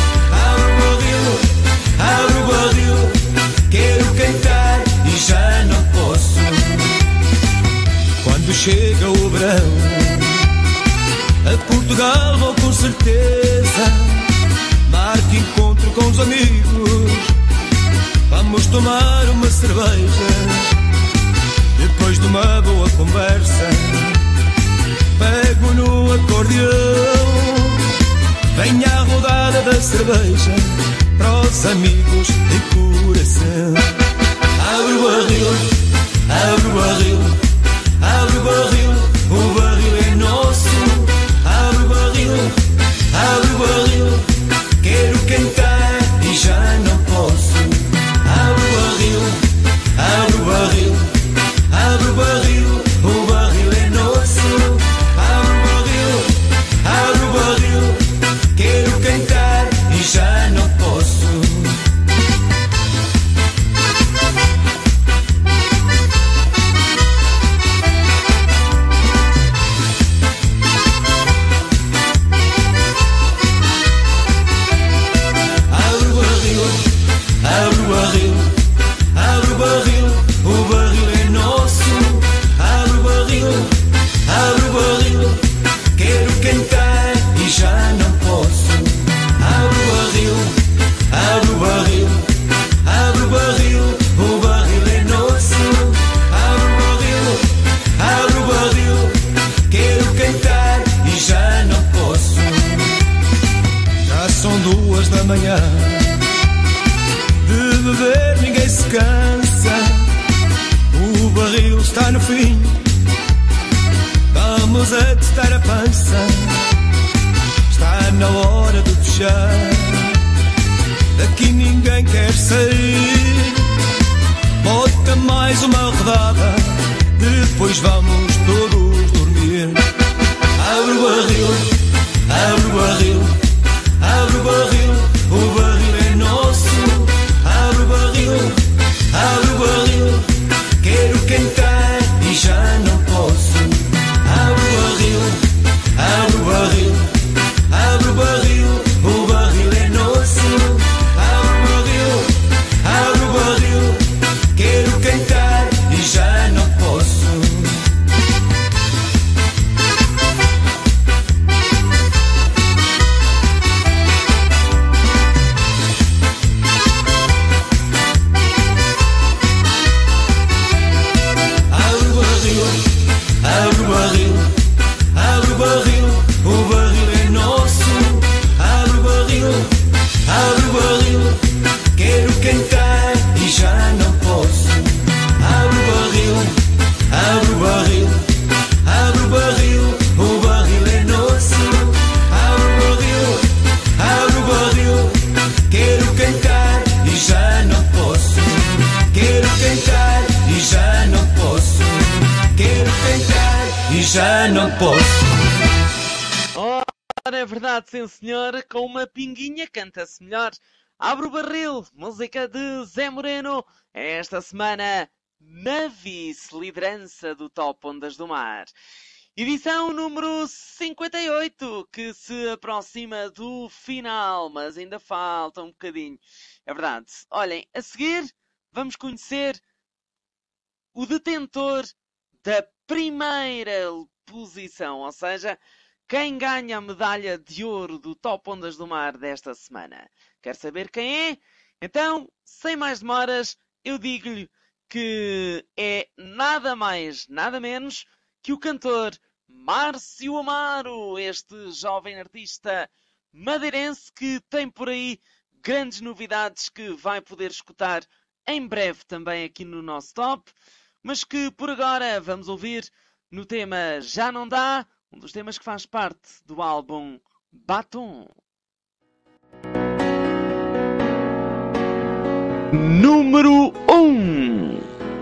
Abre o barril, quero cantar e já não posso. Quando chega o verão, a Portugal vou com certeza. Marque encontro com os amigos, vamos tomar uma cerveja. Depois de uma boa conversa, pego no acordeão. Venha a rodada da cerveja para os amigos de coração. Abre o barril, abre o barril, abre o barril, o barril é nosso. Abre o barril, quero cantar e já não posso. Abre o barril, abre o barril, abre o barril é nosso. Abre o barril, quero cantar e já não posso. Manhã de beber ninguém se cansa. O barril está no fim, vamos a testar a pança. Está na hora de fechar, daqui ninguém quer sair. Bota mais uma rodada, depois vamos todos dormir. Abre o barril, abre o barril, abre o barril, o barril é nosso. Abre o barril, quero cantar e já não posso. Abre o barril, abre o barril, abre o barril, o posso. Ora, é verdade, sim senhor, com uma pinguinha canta-se melhor. Abre o barril, música de Zé Moreno, esta semana na vice-liderança do Top Ondas do Mar. Edição número 58, que se aproxima do final, mas ainda falta um bocadinho. É verdade. Olhem, a seguir vamos conhecer o detentor da primeira posição, ou seja, quem ganha a medalha de ouro do Top Ondas do Mar desta semana. Quer saber quem é? Então, sem mais demoras, eu digo-lhe que é nada mais, nada menos que o cantor Márcio Amaro, este jovem artista madeirense que tem por aí grandes novidades que vai poder escutar em breve também aqui no nosso Top, mas que por agora vamos ouvir no tema Já Não Dá, um dos temas que faz parte do álbum Batom. Número 1.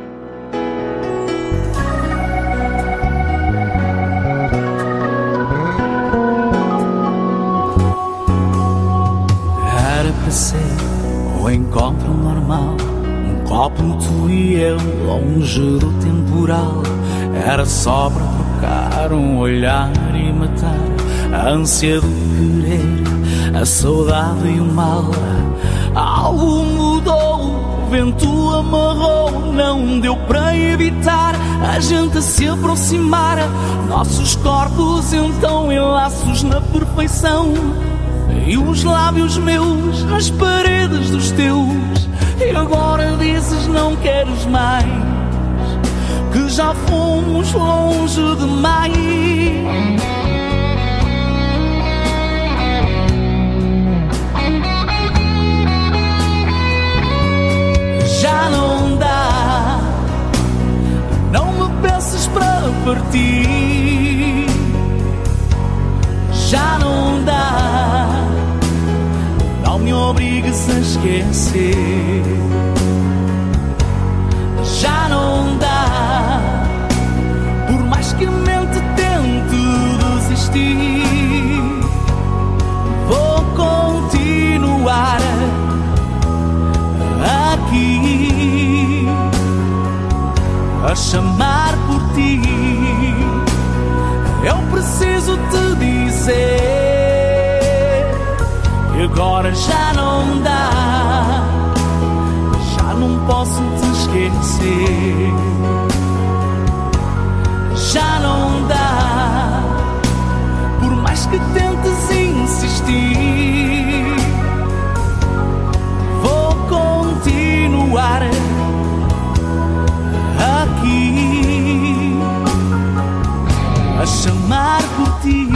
Era para ser o encontro normal, um copo tu e eu longe do temporal. Era só para trocar um olhar e matar a ânsia de querer, a saudade e o mal. Algo mudou, o vento amarrou, não deu para evitar a gente se aproximar. Nossos corpos então em laços na perfeição, e os lábios meus nas paredes dos teus. E agora dizes não queres mais, que já fomos longe demais. Já não dá, não me peças para partir. Já não dá, não me obrigues a esquecer. Já não dá, por mais que a mente tente desistir, vou continuar aqui a chamar por ti. Eu preciso te dizer que agora já não dá, já não posso te esquecer. Já não dá, por mais que tentes insistir, vou continuar aqui a chamar por ti.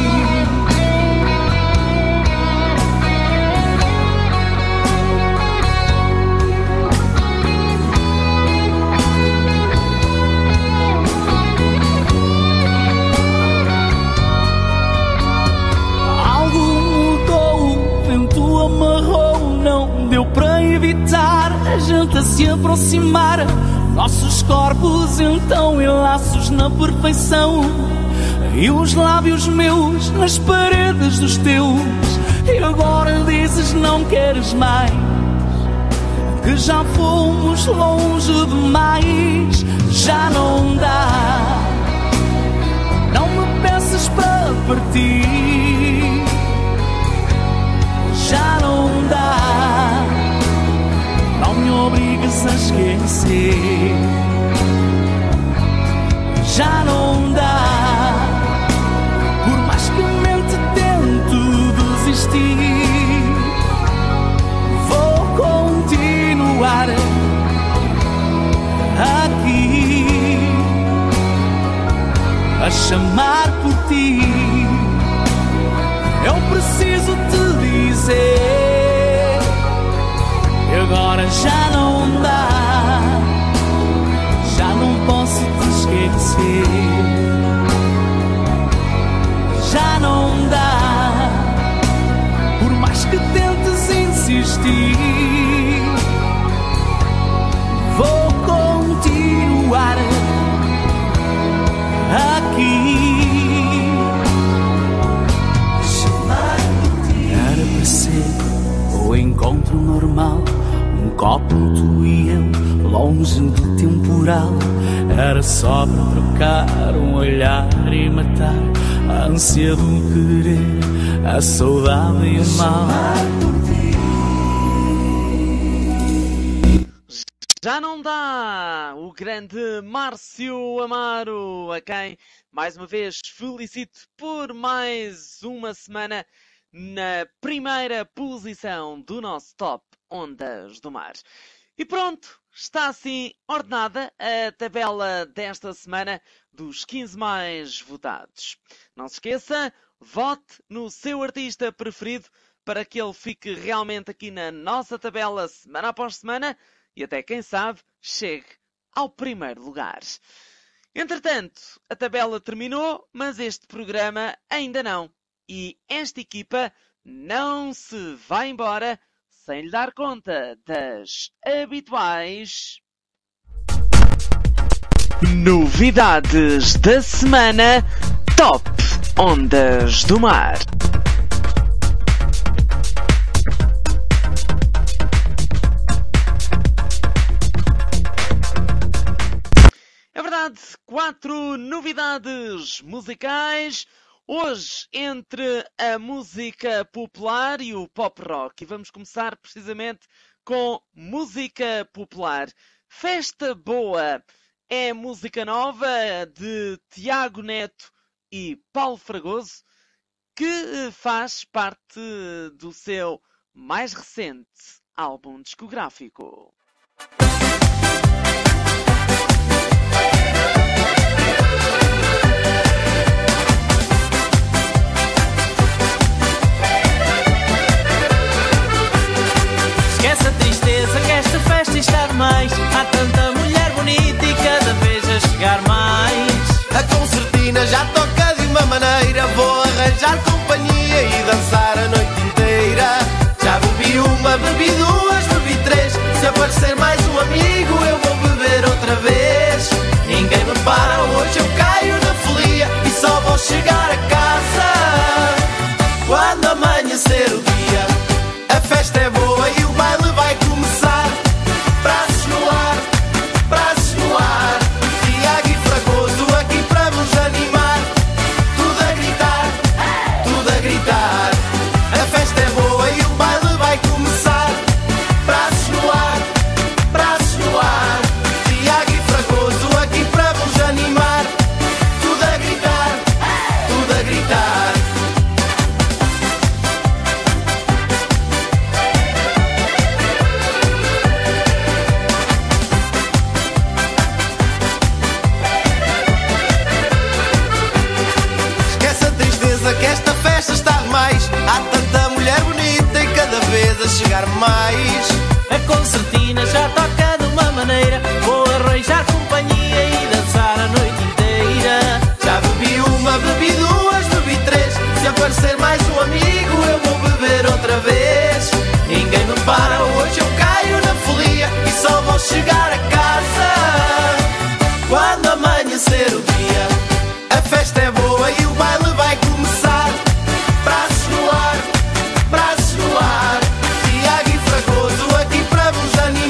Algo mudou, o vento amarrou, não deu para evitar a gente a se aproximar. Nossos corpos então em laços na perfeição, e os lábios meus nas paredes dos teus. E agora dizes não queres mais, que já fomos longe demais. Já não dá, não me peças para partir. Já não dá, não me obrigues a esquecer. Já não dá, por mais que a mente tente desistir, vou continuar aqui a chamar por ti. Eu preciso te dizer que agora já não dá, já não posso te esquecer. Já não dá, por mais que tentes insistir, vou continuar aqui encontro normal, um copo, tu e eu, longe do temporal. Era só para trocar um olhar e matar a ânsia do querer, a saudade e o mal. Já não dá! O grande Márcio Amaro, a quem mais uma vez felicito por mais uma semana na primeira posição do nosso Top Ondas do Mar. E pronto, está assim ordenada a tabela desta semana dos 15 mais votados. Não se esqueça, vote no seu artista preferido para que ele fique realmente aqui na nossa tabela semana após semana e até, quem sabe, chegue ao primeiro lugar. Entretanto, a tabela terminou, mas este programa ainda não. E esta equipa não se vai embora sem lhe dar conta das habituais novidades da semana Top Ondas do Mar. É verdade, 4 novidades musicais. Hoje, entre a música popular e o pop rock. E vamos começar precisamente com música popular. Festa Boa é música nova de Tiago Neto e Paulo Fragoso, que faz parte do seu mais recente álbum discográfico. Esquece a tristeza que esta festa está demais. Há tanta mulher bonita e cada vez a chegar mais. A concertina já toca de uma maneira. Vou arranjar companhia e dançar a noite inteira. Já bebi uma, bebi duas, bebi três. Se aparecer mais um amigo eu vou beber outra vez. Ninguém me para, hoje eu caio na folia e só vou chegar a casa quando amanhecer o dia. A festa é boa e o baile vai começar. Braços no ar, braços no ar. Tiago e Fragoso aqui para vos animar. Tudo a gritar, tudo a gritar. A festa é boa e o baile vai começar. Braços no ar, braços no ar. Tiago e Fragoso aqui para vos animar. Tudo a gritar, tudo a gritar. Que esta festa está demais. Há tanta mulher bonita e cada vez a chegar mais. A concertina já toca de uma maneira. Vou arranjar companhia e dançar a noite inteira. Já bebi uma, bebi duas, bebi três. Se aparecer mais um amigo eu vou beber outra vez. Ninguém me para, hoje eu caio na folia e só vou chegar a casa quando amanhecer o dia. A festa é boa e o baile vai começar. Braços no ar, braços no ar. Tiago e Fragoso aqui para vos animar.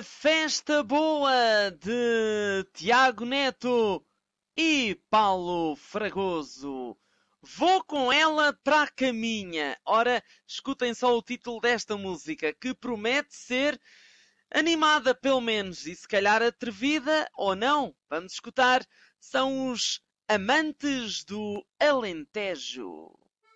Festa Boa de Tiago Neto e Paulo Fragoso. Vou com ela para a caminha. Ora, escutem só o título desta música, que promete ser animada pelo menos, e se calhar atrevida ou não. Vamos escutar. São os Amantes do Alentejo.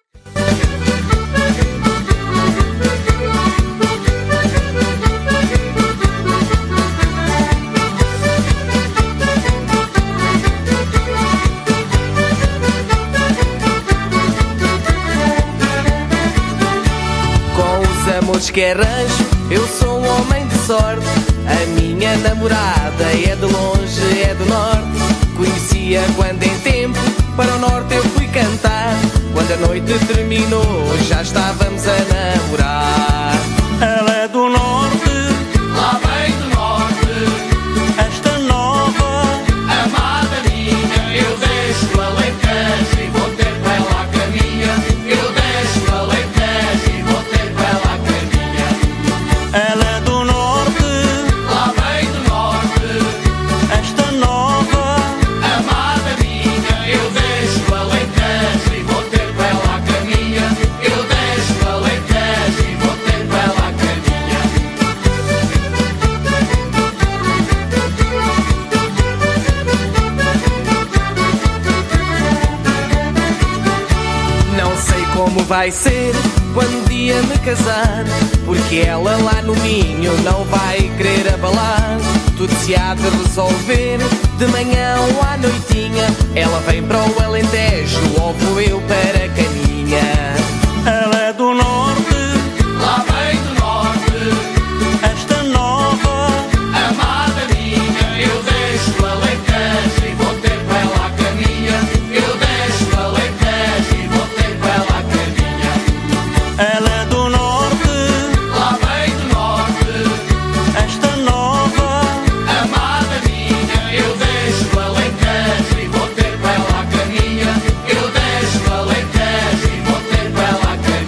Com os amores que arranjo, eu sou um homem de sorte. A minha namorada é de longe, é do norte. Conhecia quando em tempo, para o norte eu fui cantar. Quando a noite terminou, já estávamos a namorar. Ela é do norte, Lá vem do norte, esta nova. amada minha. Eu deixo o Alentejo e vou ter para ela a caminha. Eu deixo o Alentejo e vou ter para ela a caminha. Ela é do norte, Lá vem do norte, esta nova. amada minha. Eu deixo o Alentejo e vou ter para ela a caminha. Eu deixo o Alentejo e vou ter para ela a caminha. Não sei como vai ser quando um dia me casar, porque ela lá no Minho não vai querer abalar. Tudo se há de resolver de manhã ou à noitinha. Ela vem para o Alentejo ou vou eu para a caminha. Ela é do norte, Lá vem do norte, esta nova. amada minha. Eu deixo o Alentejo e vou ter para ela a caminha. Eu deixo o Alentejo e vou ter para ela a caminha. Ela é do norte, Lá vem do norte, esta nova. amada minha. Eu deixo o Alentejo e vou ter para ela a caminha. Eu deixo o Alentejo e vou ter para ela a caminha.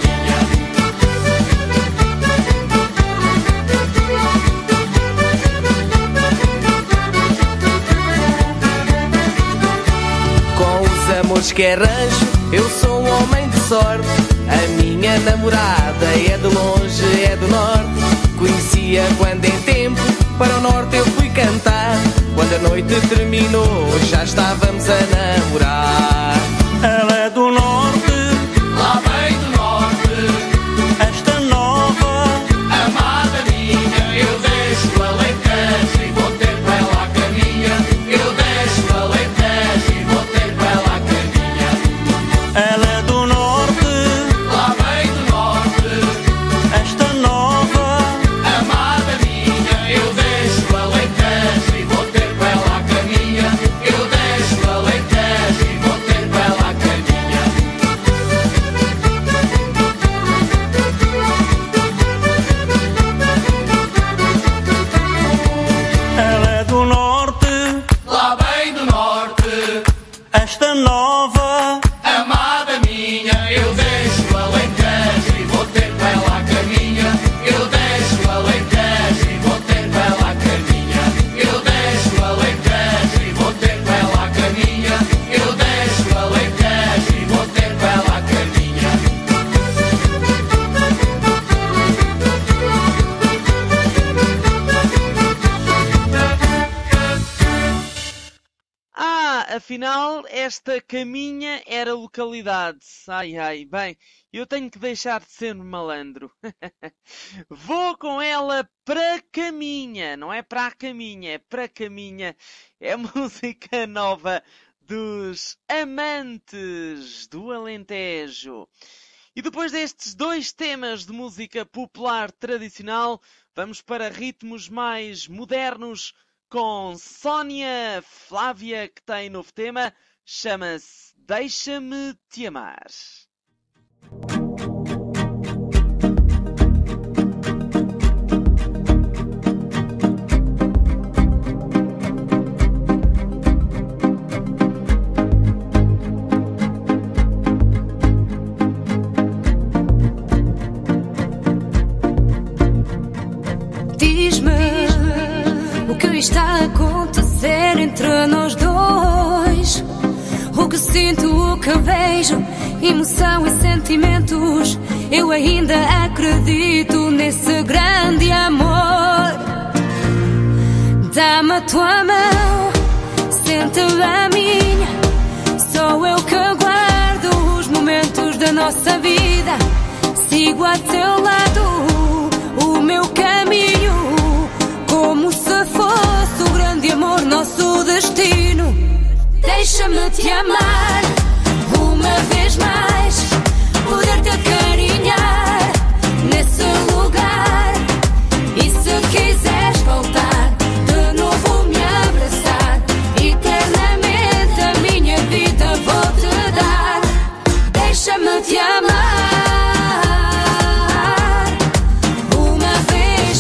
Com os amores que arranjo, eu sou um homem de sorte. A minha namorada é de longe, é do norte. Conhecia quando em tempo, para o norte eu fui cantar. Quando a noite terminou, já estávamos a namorar. Ela é do norte, Lá vem do norte, esta nova. amada minha. Eu deixo o Alentejo e vou ter para ela a caminha. Eu deixo o Alentejo e vou ter para ela a caminha. Ela é do norte, Lá vem do norte, esta nova. amada minha. Eu deixo o Alentejo e vou ter para ela a caminha. Eu deixo o Alentejo e vou ter para ela a caminha. Ela é do norte, Lá vem do norte, esta nova. amada minha. Eu deixo o Alentejo e vou ter para ela a caminha. Eu deixo o Alentejo e vou ter para ela a caminha. Eu deixo o Alentejo e vou ter para ela a caminha. Eu deixo o Alentejo e vou ter para ela a caminha. Afinal, esta caminha era localidade. Ai, ai, bem, eu tenho que deixar de ser malandro. Vou com ela para caminha, não é para a caminha, é para caminha. É música nova dos Amantes do Alentejo. E depois destes dois temas de música popular tradicional, vamos para ritmos mais modernos com Sónia Flávia, que tem novo tema, chama-se Deixa-me Te Amar. Diz-me está a acontecer entre nós dois? O que sinto, o que vejo, emoção e sentimentos. Eu ainda acredito nesse grande amor. Dá-me a tua mão, sente a minha. Sou eu que guardo os momentos da nossa vida. Sigo a teu lado o meu caminho, como se fosse o grande amor nosso destino. Deixa-me te amar uma vez mais, poder-te acarinhar nesse lugar. E se quiseres voltar, de novo me abraçar, eternamente a minha vida vou-te dar. Deixa-me te amar uma vez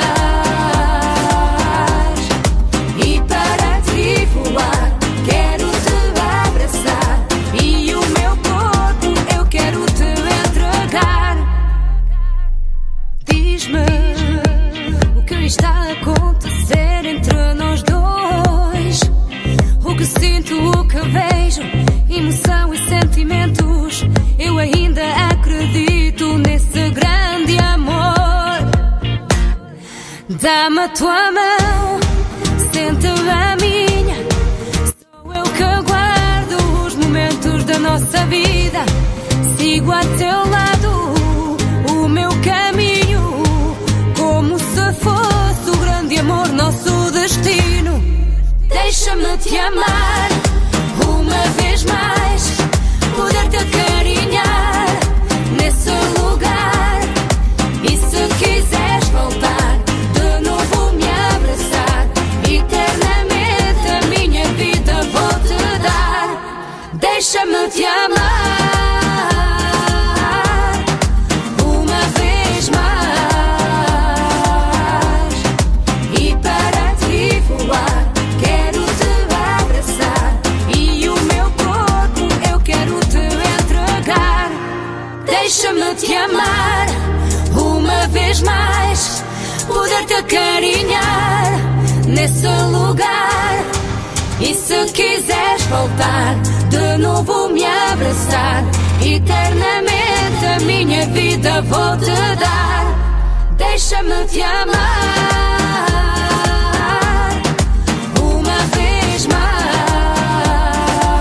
mais, e para te voar quero te abraçar, e o meu corpo eu quero te entregar. Diz-me o que está a acontecer entre nós dois. O que sinto, o que vejo, emoção e sentimentos. Eu ainda acredito nesse grande amor. Dá-me a tua mão, sente a minha. Sou eu que guardo os momentos da nossa vida. Sigo a teu lado o meu caminho, como se fosse o grande amor nosso destino. Deixa-me te amar uma vez mais, poder-te acarinhar nesse lugar. E se quiseres voltar, de novo me abraçar, eternamente a minha vida vou-te dar. Deixa-me te amar uma vez mais, e para te voar quero te abraçar, e o meu corpo eu quero te entregar. Deixa-me te amar uma vez mais, poder-te acarinhar nesse lugar. E se quiseres voltar, de novo me abraçar, eternamente a minha vida vou-te dar. Deixa-me te amar uma vez mais,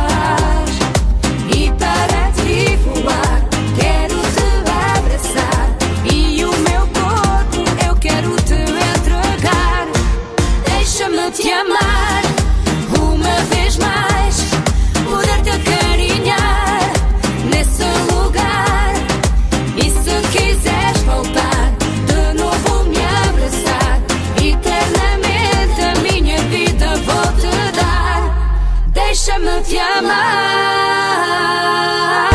e para te voar quero te abraçar, e o meu corpo eu quero te entregar. Deixa-me te amar uma vez mais, poder-te acarinhar nesse lugar. E se quiseres voltar, de novo me abraçar, eternamente a minha vida vou-te dar. Deixa-me te amar.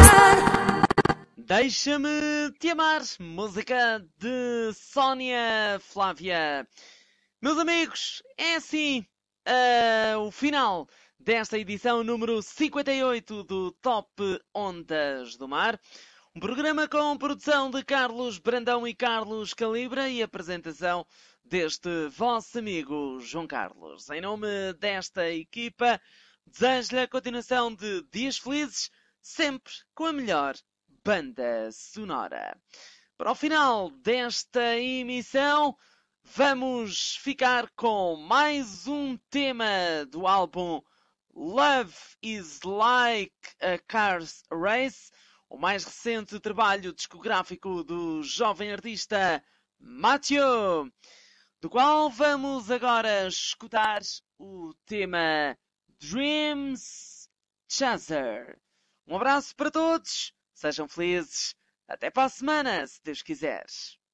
Deixa-me te amar, música de Sónia Flávia. Meus amigos, é assim o final desta edição número 58 do Top Ondas do Mar. Um programa com produção de Carlos Brandão e Carlos Calibra e apresentação deste vosso amigo João Carlos. Em nome desta equipa, desejo-lhe a continuação de dias felizes, sempre com a melhor banda sonora. Para o final desta emissão, vamos ficar com mais um tema do álbum Love is Like a Cars Race, o mais recente trabalho discográfico do jovem artista Mathieu, do qual vamos agora escutar o tema Dreams Chaser. Um abraço para todos, sejam felizes, até para a semana, se Deus quiser.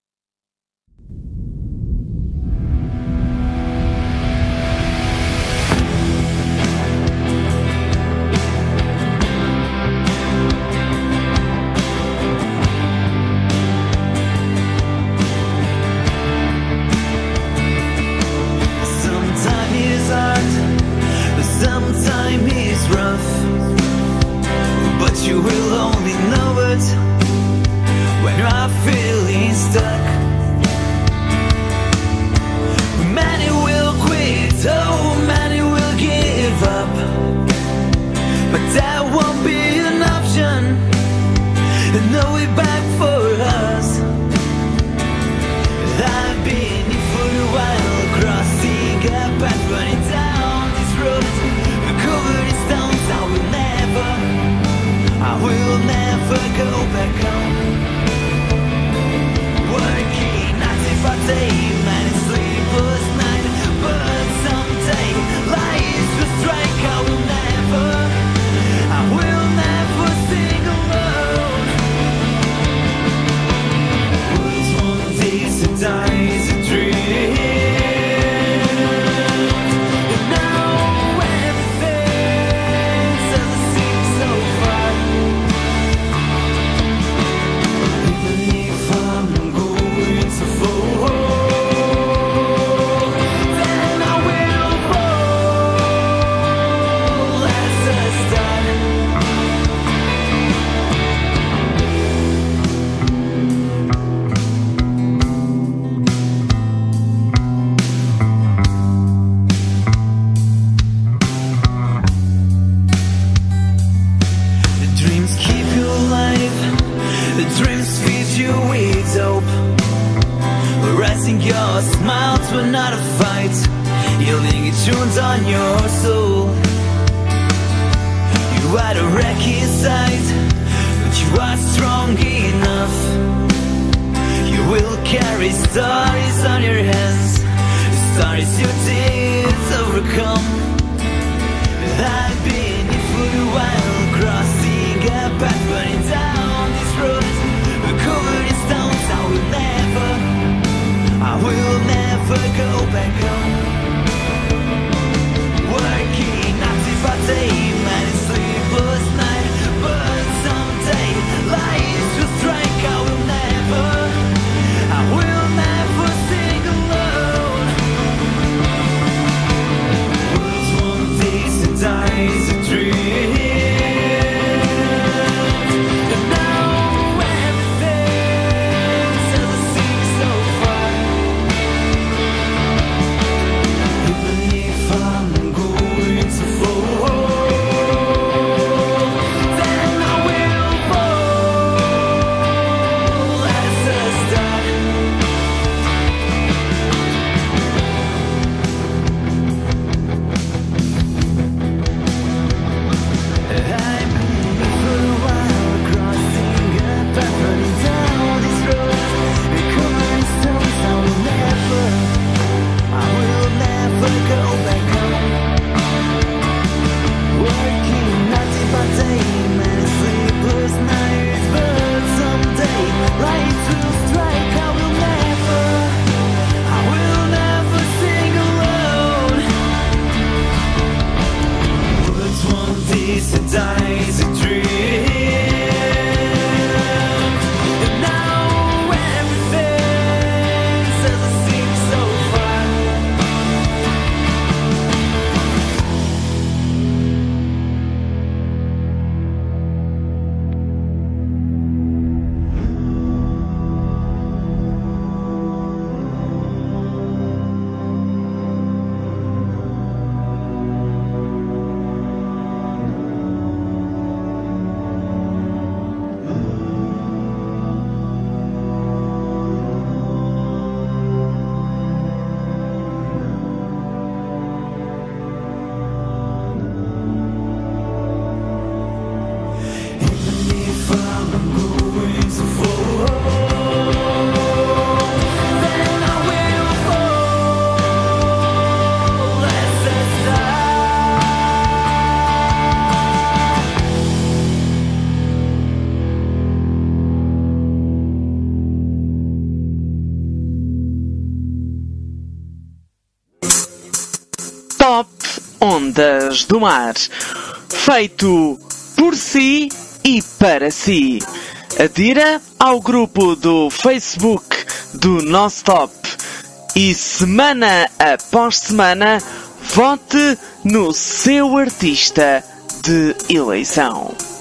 Sometimes it's rough, but you will only know it when you're feeling stuck. fight, yielding its tunes on your soul. You had a wrecky side, but you are strong enough. You will carry stories on your hands, stories you did overcome. I've been here for a while, crossing a path, running down this road, covered in stones. I will never go back home. Working night by day, many sleepless night, but someday light will strike. I will never sing alone. Words won't taste and dies a dream. And now everything says I seek so far. Even if I'm going to fall, then I will fall as a star. I've been for a while, crossing a path, running down this road, recovering stones. I will never go back home. Working night by day, many sleepless nights, but someday light will strike. I will never sing alone. Words won't taste and dies a dream. And now everything says I seem so far. If I'm going to fall, then I will fall as a star. Top Ondas do Mar, feito por si e para si. Adira ao grupo do Facebook do nosso Top e semana após semana vote no seu artista de eleição.